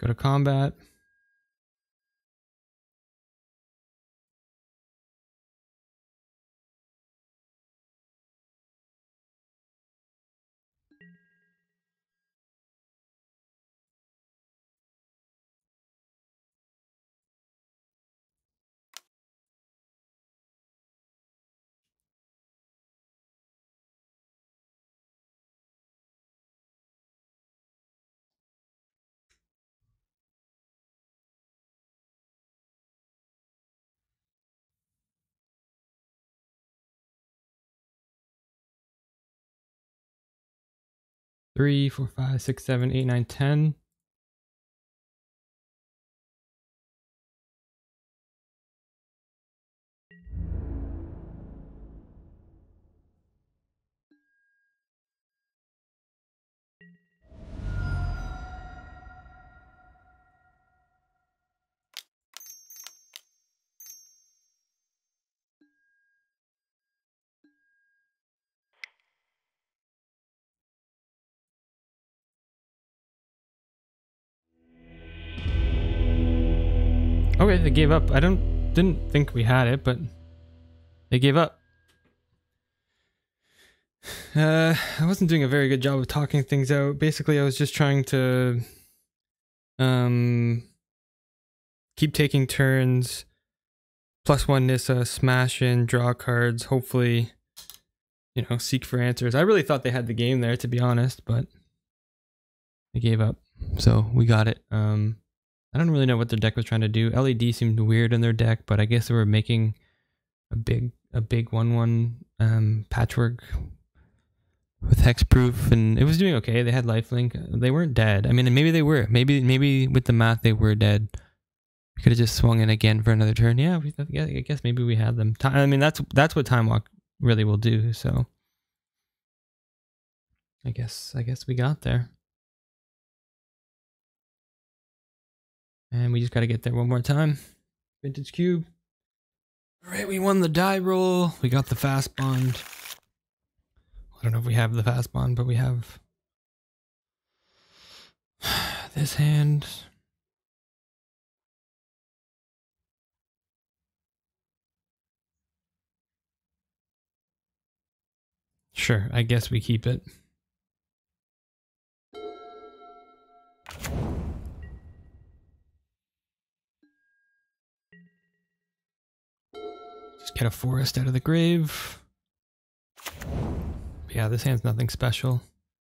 Go to combat. Three, four, five, 6, 7, 8, 9, 10. Okay, they gave up. I didn't think we had it, but they gave up. I wasn't doing a very good job of talking things out. Basically, I was just trying to keep taking turns, +1 Nissa, smash in, draw cards, hopefully, you know, seek for answers. I really thought they had the game there, to be honest, but they gave up. So we got it. I don't really know what their deck was trying to do. LED seemed weird in their deck, but I guess they were making a big 1/1 patchwork with hexproof, and it was doing okay. They had lifelink. They weren't dead. I mean, maybe they were. Maybe with the math they were dead. We could have just swung in again for another turn. Yeah, I guess maybe we had them. I mean, that's what Time Walk really will do. So I guess we got there. And we just got to get there one more time. Vintage Cube. All right, we won the die roll. We got the fast bond. I don't know if we have the fast bond, but we have this hand. Sure, I guess we keep it. Just get a forest out of the grave. Yeah, this hand's nothing special.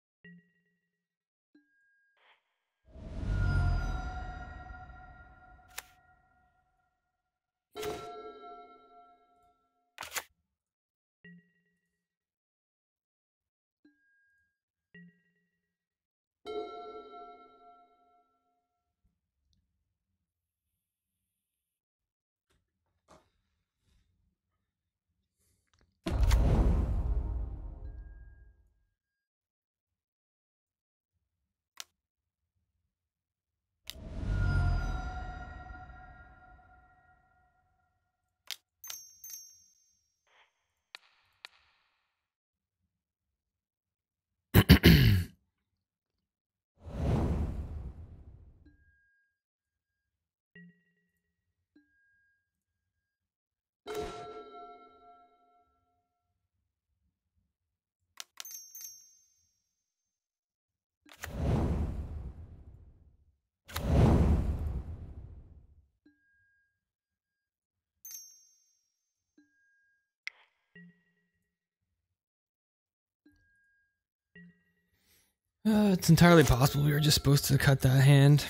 It's entirely possible we were just supposed to cut that hand.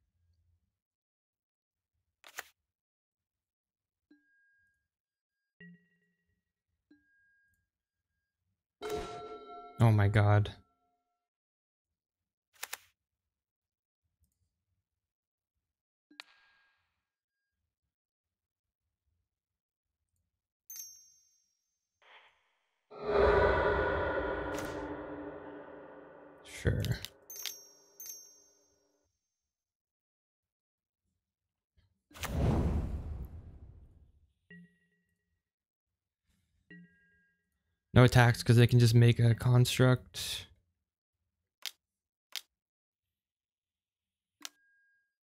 Oh my god. Sure. No attacks because they can just make a construct.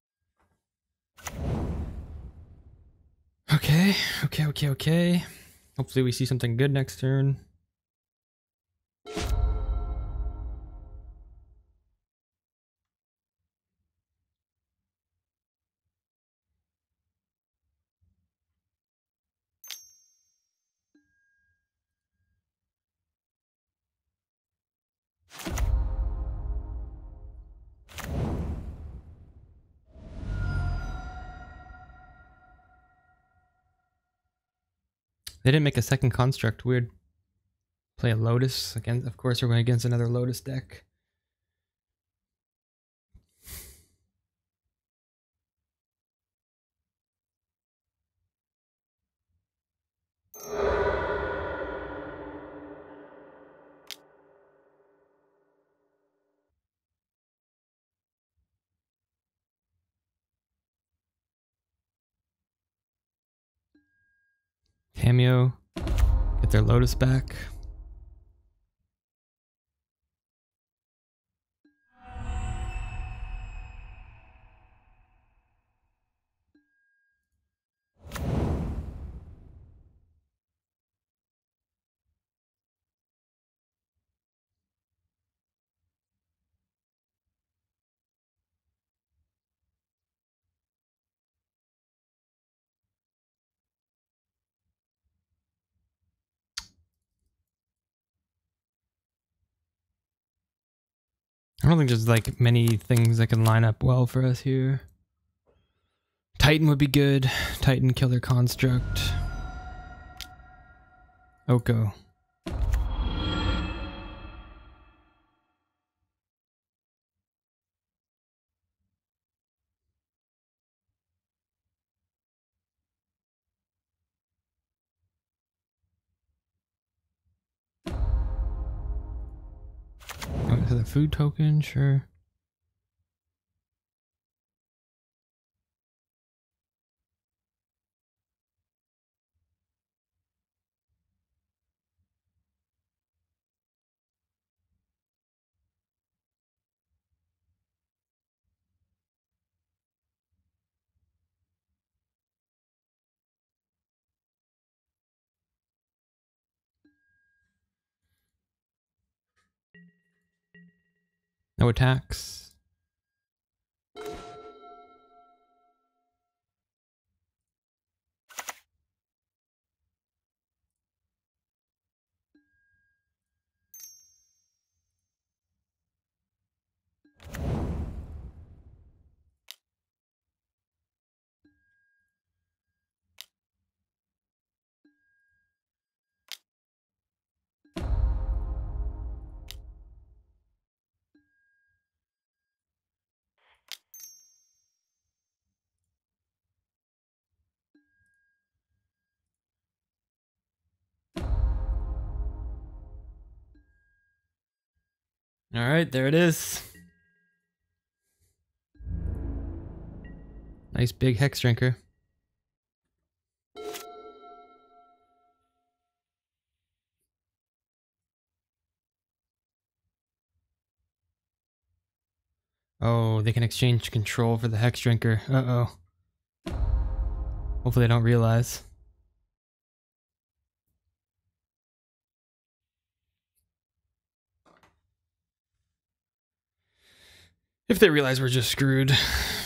Okay. Hopefully we see something good next turn. They didn't make a second construct. Weird. Play a Lotus again. Of course, we're going against another Lotus deck. Cameo. Get their Lotus back. I don't think there's like many things that can line up well for us here. Titan would be good. Titan Killer Construct. Oko. Oh, to the food token, sure. No attacks. All right, there it is. Nice big Hex Drinker. Oh, they can exchange control for the Hex Drinker. Uh-oh. Hopefully they don't realize. If they realize we're just screwed.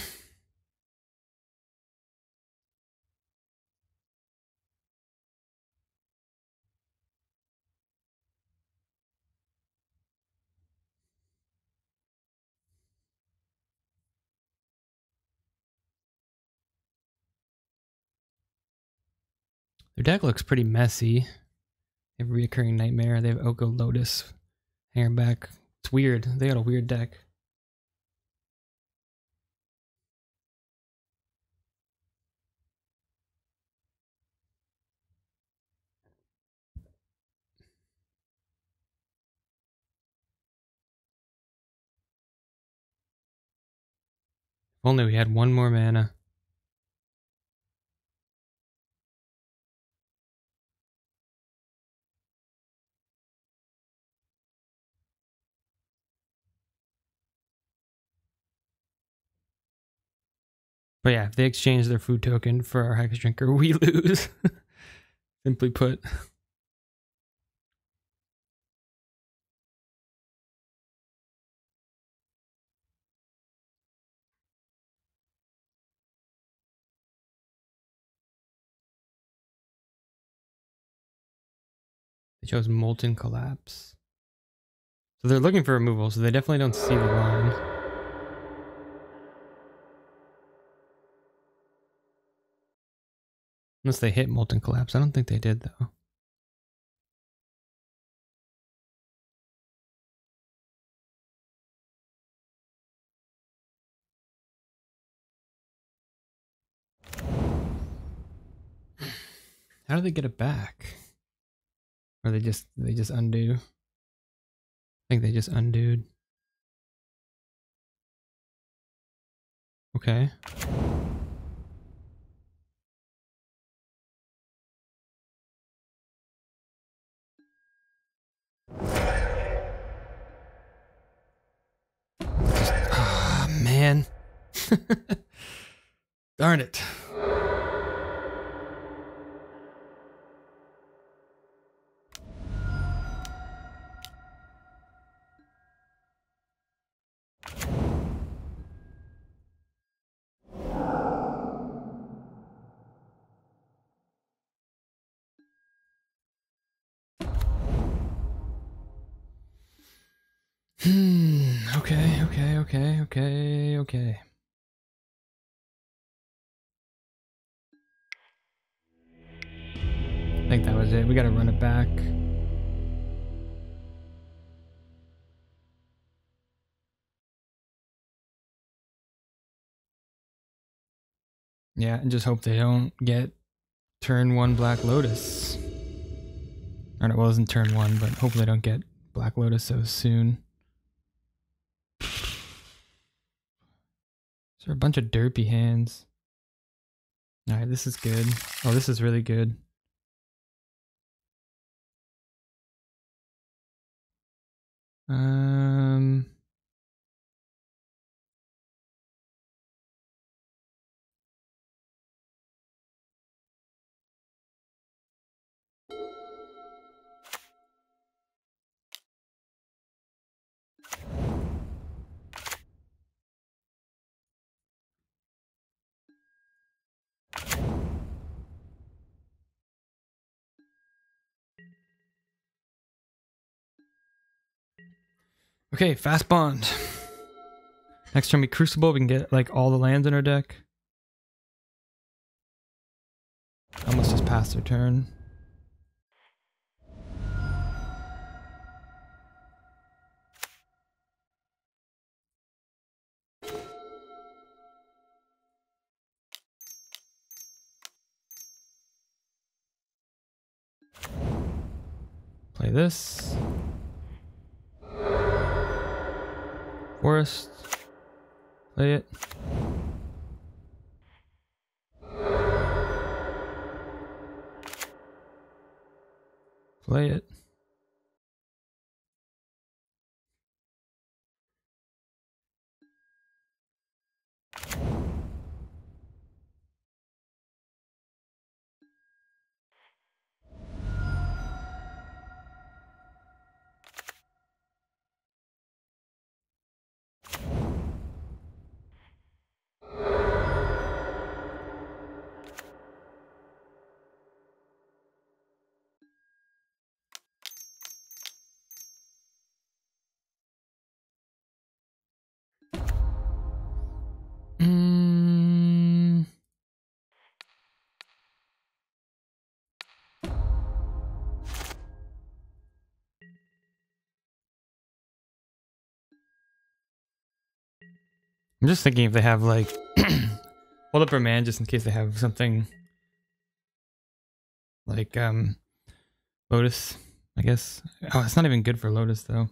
Their deck looks pretty messy. They have Reoccurring Nightmare. They have Oko Lotus. Hanging back. It's weird. They got a weird deck. If only we had one more mana. But yeah, if they exchange their food token for our Hex Drinker, we lose. Simply put. They chose Molten Collapse. So they're looking for removal, so they definitely don't see the line. Unless they hit Molten Collapse. I don't think they did, though. How do they get it back? Or they just undo? I think they just undoed. Okay. Ah, man. Darn it. Okay. I think that was it. We gotta run it back. Yeah, and just hope they don't get turn 1 Black Lotus. Or no, well, it wasn't turn 1, but hopefully they don't get Black Lotus so soon. These are a bunch of derpy hands. Alright, this is good. Oh, this is really good. Okay, fast bond. Next turn we Crucible, we can get like all the lands in our deck. Almost just passed their turn. Play this. Forest. Play it. Play it. I'm just thinking if they have like hold up our man just in case they have something like Lotus, I guess. Oh, it's not even good for Lotus though.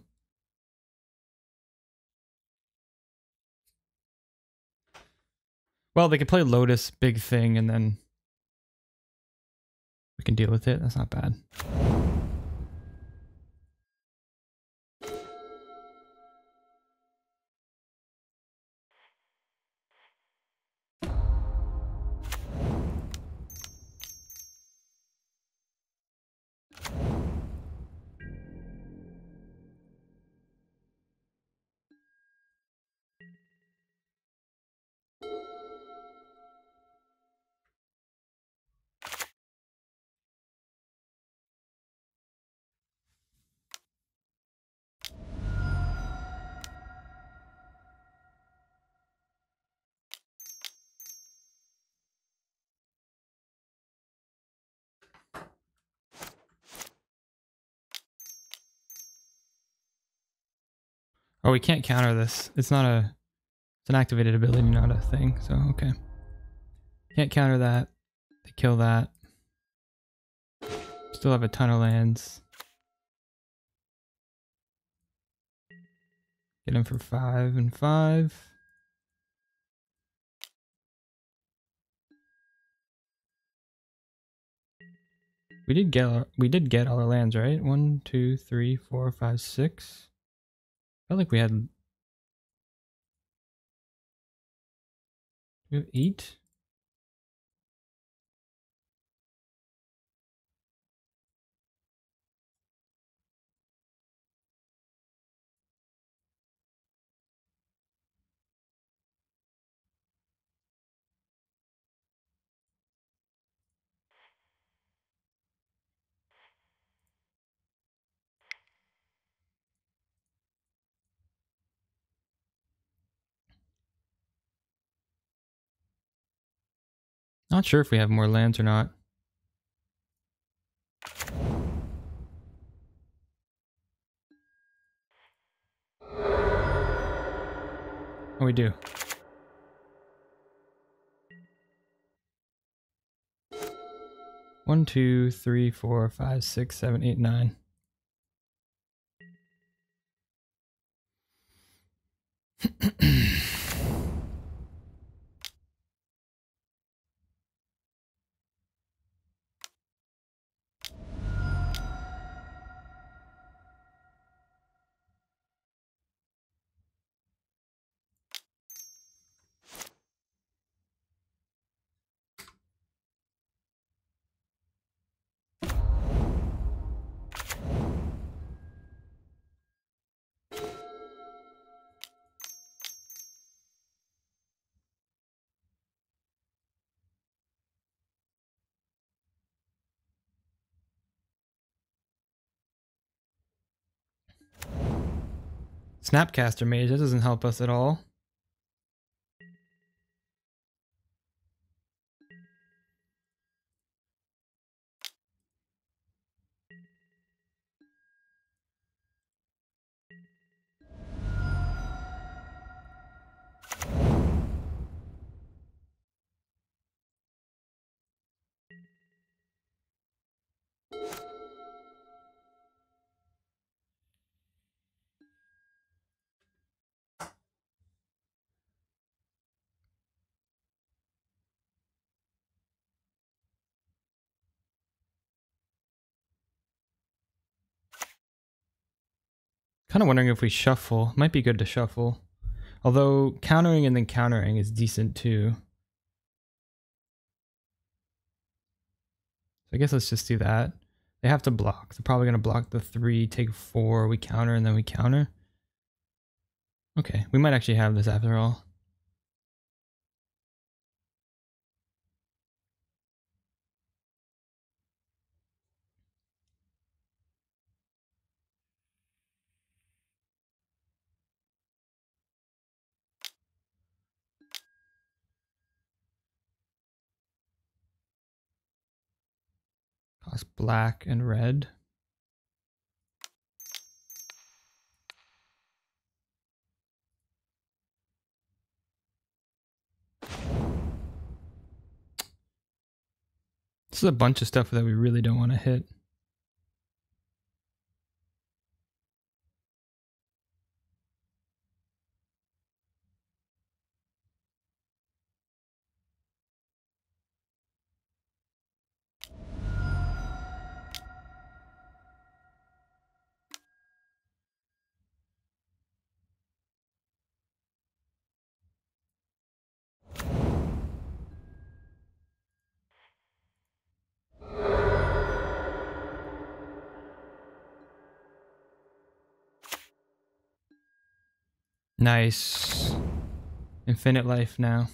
Well, they could play Lotus, big thing, and then we can deal with it. That's not bad. Oh, we can't counter this. It's not a... It's an activated ability, not a thing. So, okay. Can't counter that. They kill that. Still have a ton of lands. Get him for 5 and 5. We did get all our lands, right? 1, 2, 3, 4, 5, 6. Felt like we had 8. Not sure if we have more lands or not. Oh, we do. One, two, three, four, five, six, 7, 8, 9. Snapcaster Mage, that doesn't help us at all. Kind of wondering if we shuffle. Might be good to shuffle. Although countering and then countering is decent too. So I guess let's just do that. They have to block. They're probably going to block the 3, take 4, we counter, and then we counter. Okay, we might actually have this after all. Cost black and red. This is a bunch of stuff that we really don't want to hit. Nice. Infinite life now.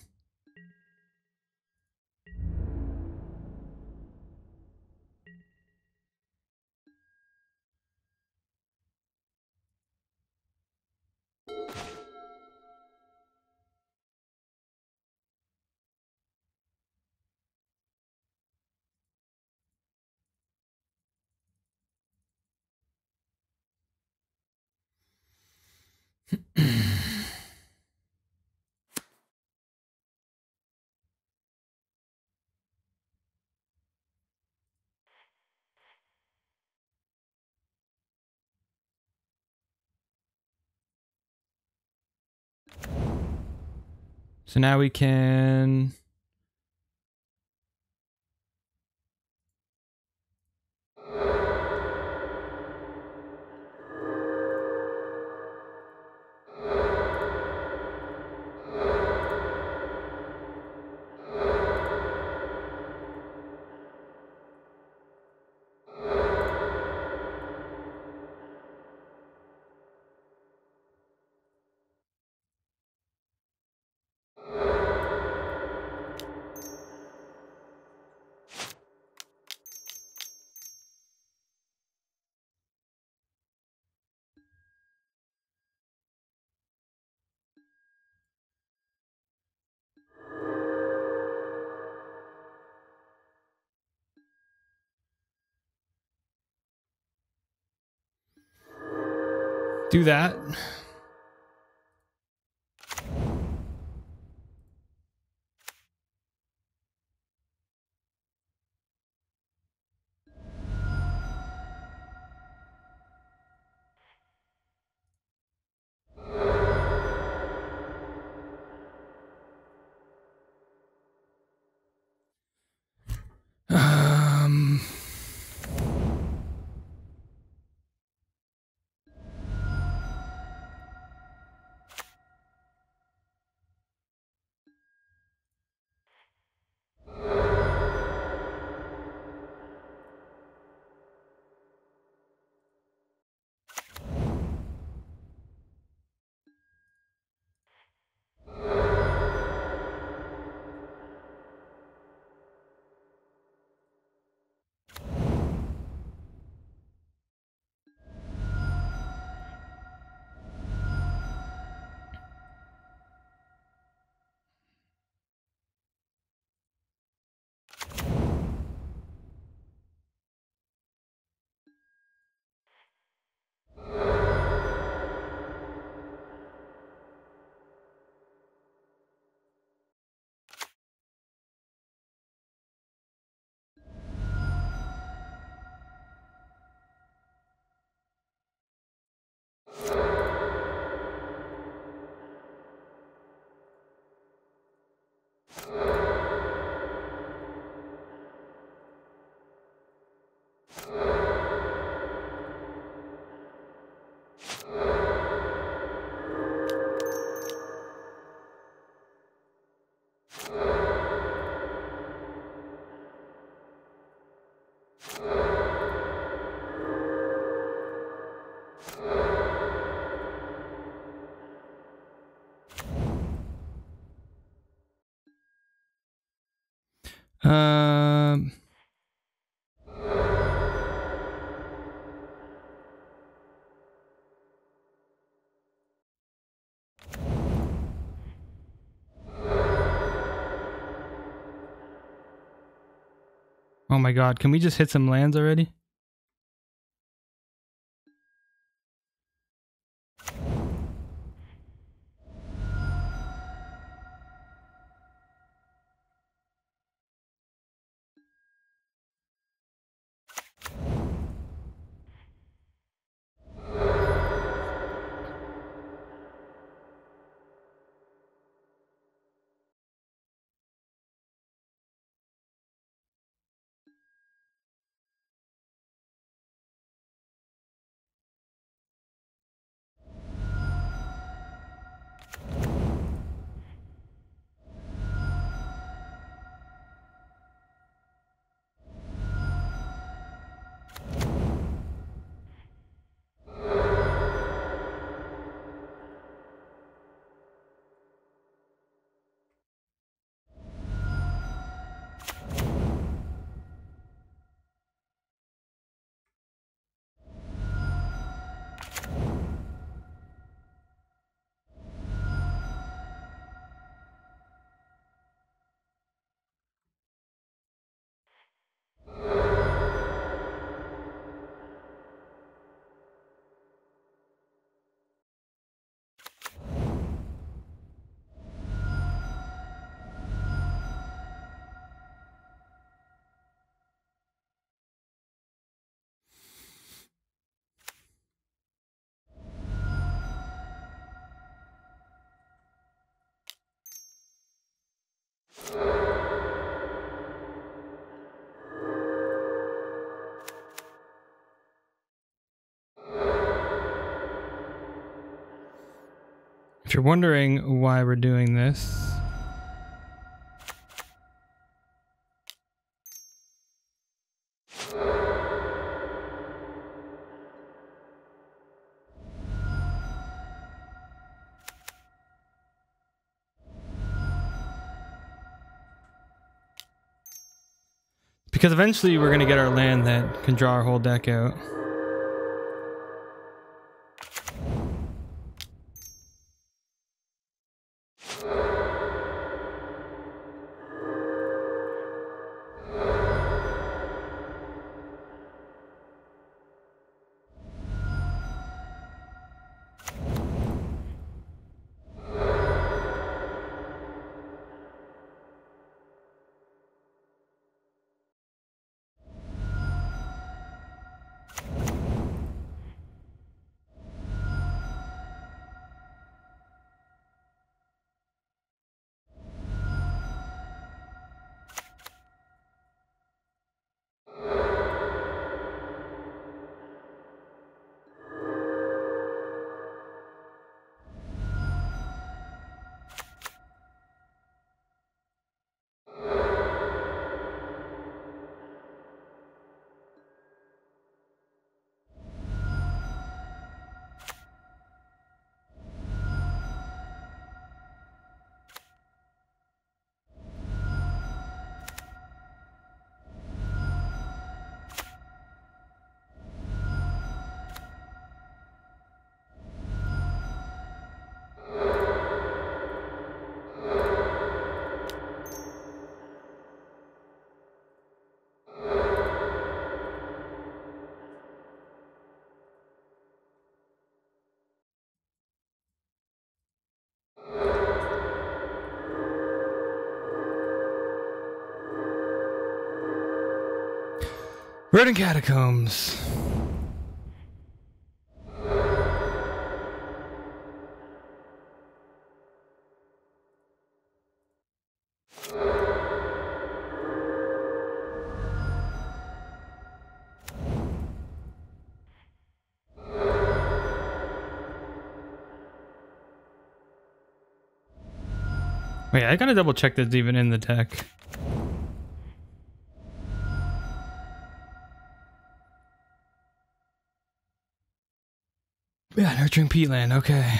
So now we can... do that. Um... Um... Oh my god, can we just hit some lands already? If you're wondering why we're doing this, because eventually we're going to get our land that can draw our whole deck out. Verdant Catacombs. Wait, I gotta double check that's even in the deck. Yeah, Nurturing Peatland, okay.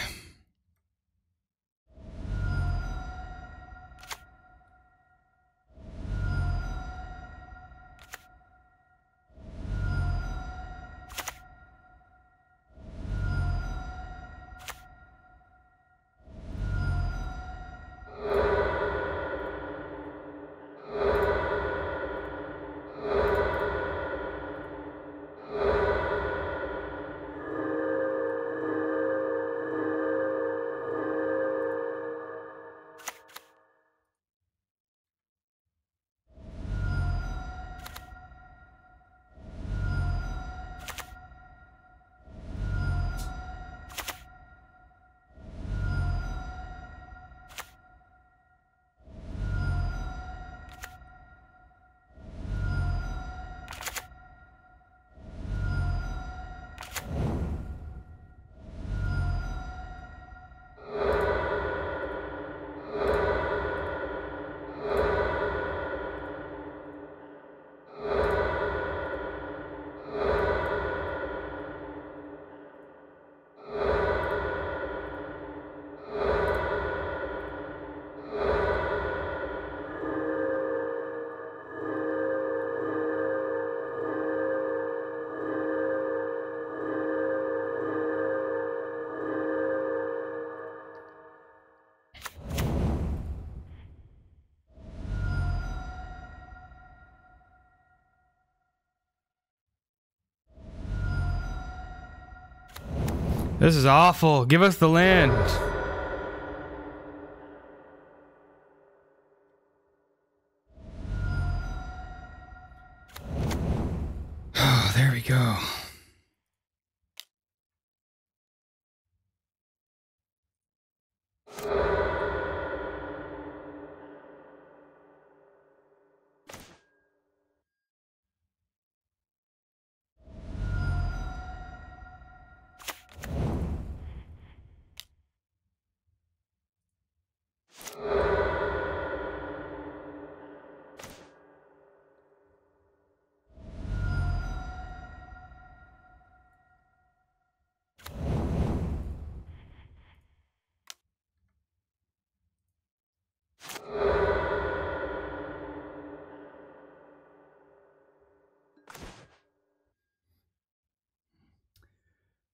This is awful. Give us the land. Oh, there we go.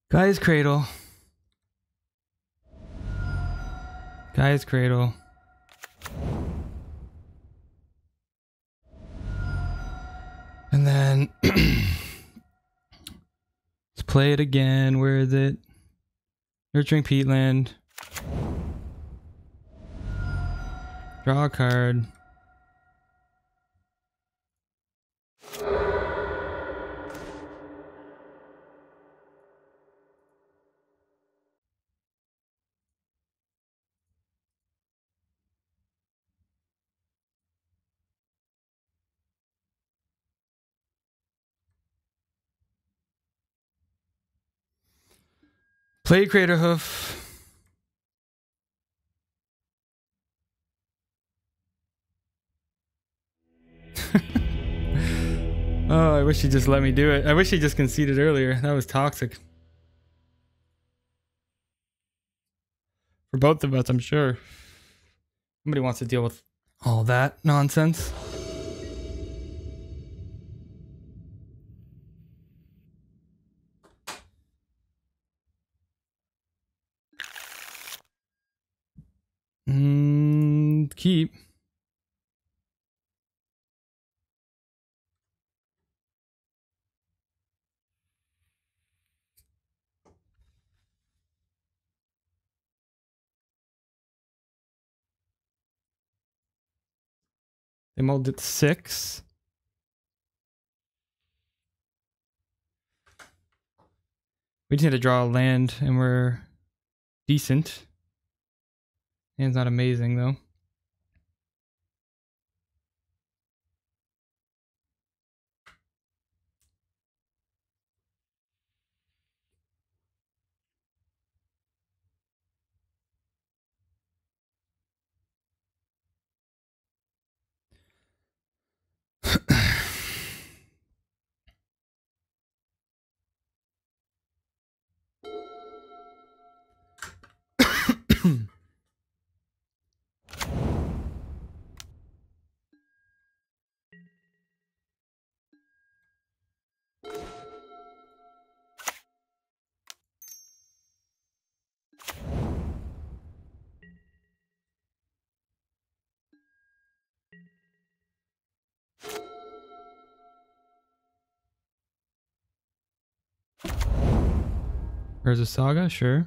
Guy's Cradle. Guy's Cradle. And then let's play it again. Where is it? Nurturing Peatland. Draw a card. Play Crater Hoof. Oh, I wish he just let me do it. I wish he just conceded earlier. That was toxic. For both of us, I'm sure. Nobody wants to deal with all that nonsense. Keep. They molded it 6. We just need to draw a land and we're decent. Hand's not amazing though. There's a Saga, sure.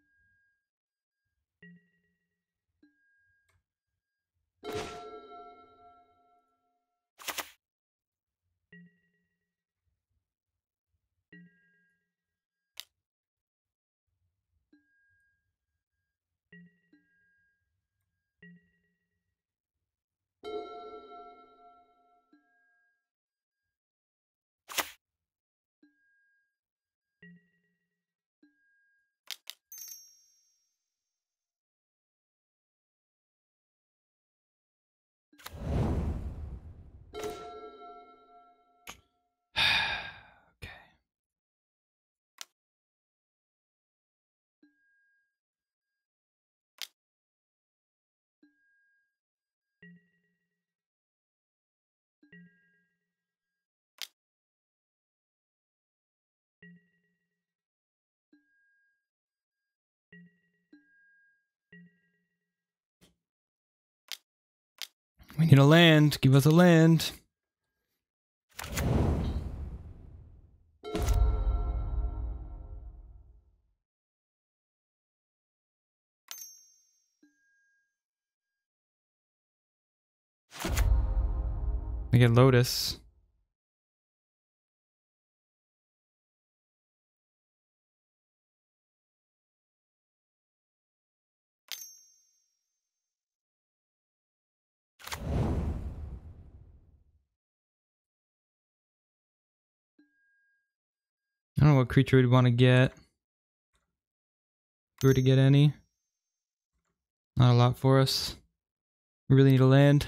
We need a land. Give us a land. We get Lotus. I don't know what creature we'd want to get. If we were to get any. Not a lot for us. We really need a land.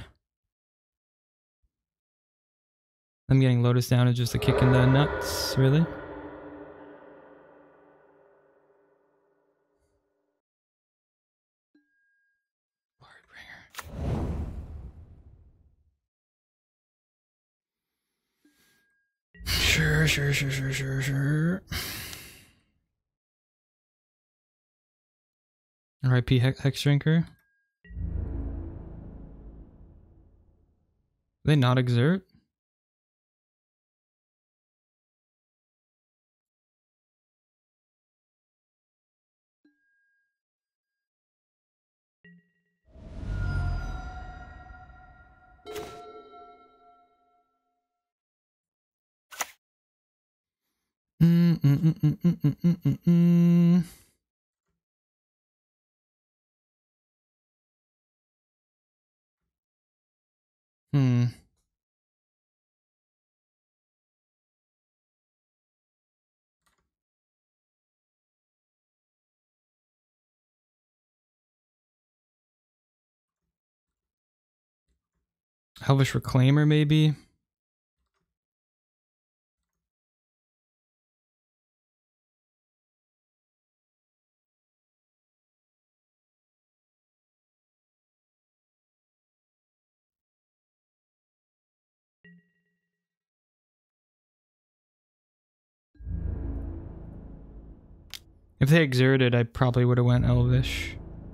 I'm getting Lotus down is just a kick in the nuts, really. Sure. R.I.P. Hex Drinker. They not exert? Elvish Reclaimer, maybe? If they exerted, I probably would have went Elvish.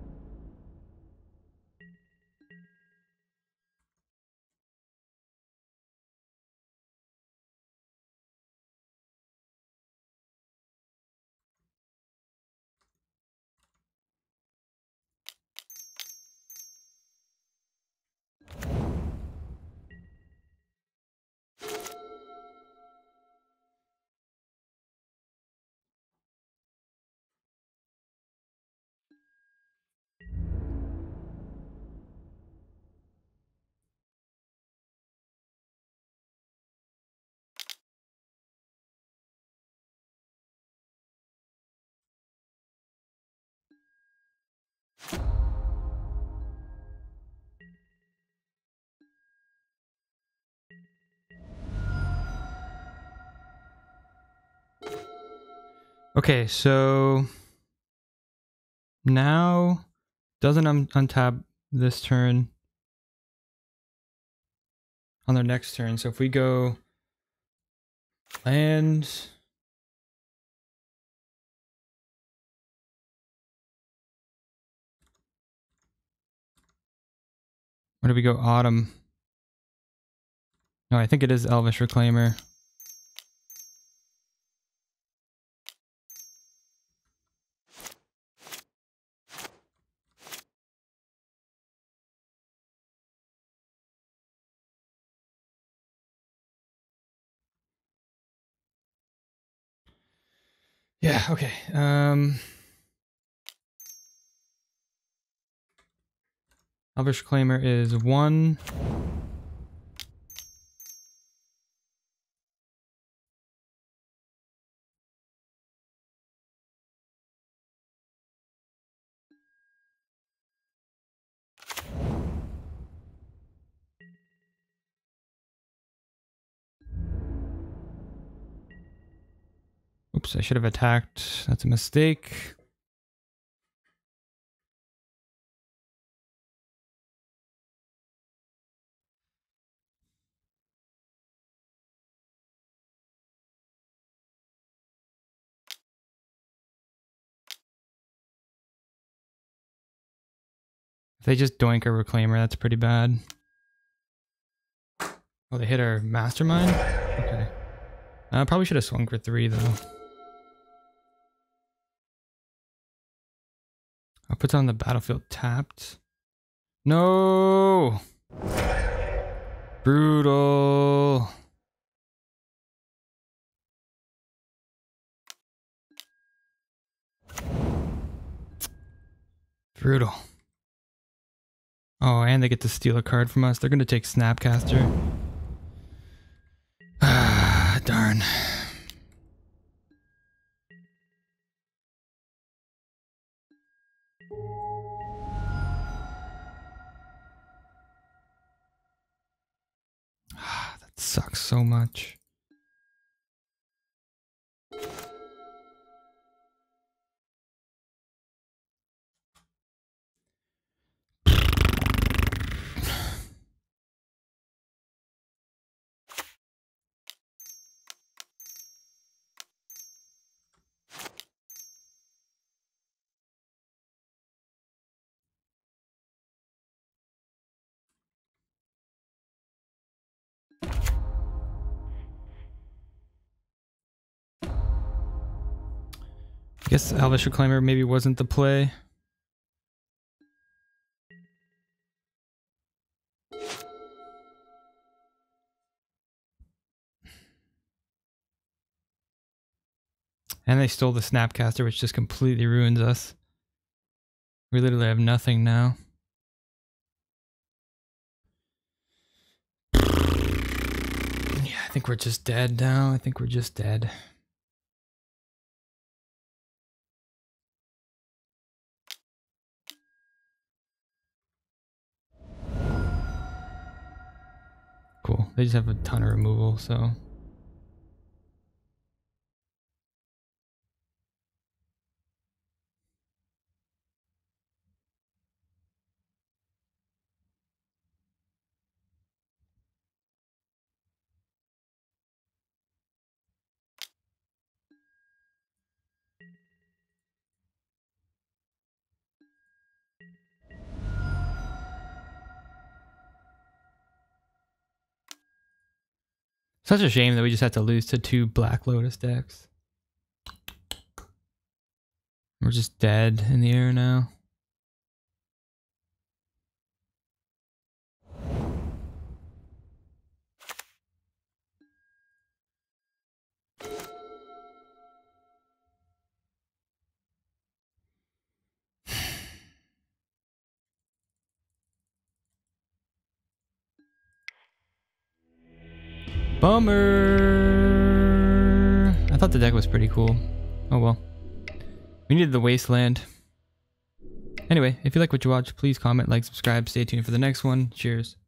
Okay, so now doesn't untap this turn on their next turn. So if we go land, where do we go? Autumn. No, I think it is Elvish Reclaimer. Yeah, okay. Elvish Reclaimer is 1. Oops, I should have attacked. That's a mistake. If they just doink a Reclaimer, that's pretty bad. Oh, they hit our Mastermind? Okay. Probably should have swung for 3, though. I'll put on the battlefield tapped. No! Brutal. Brutal. Oh, and they get to steal a card from us. They're going to take Snapcaster. Ah, darn. That sucks so much. I guess Elvish Reclaimer maybe wasn't the play. And they stole the Snapcaster, which just completely ruins us. We literally have nothing now. Yeah, I think we're just dead now. I think we're just dead. Cool. They just have a ton of removal, so... Such a shame that we just had to lose to 2 Black Lotus decks. We're just dead in the air now. Bummer! I thought the deck was pretty cool. Oh well. We needed the Wasteland. Anyway, if you like what you watch, please comment, like, subscribe, stay tuned for the next one. Cheers.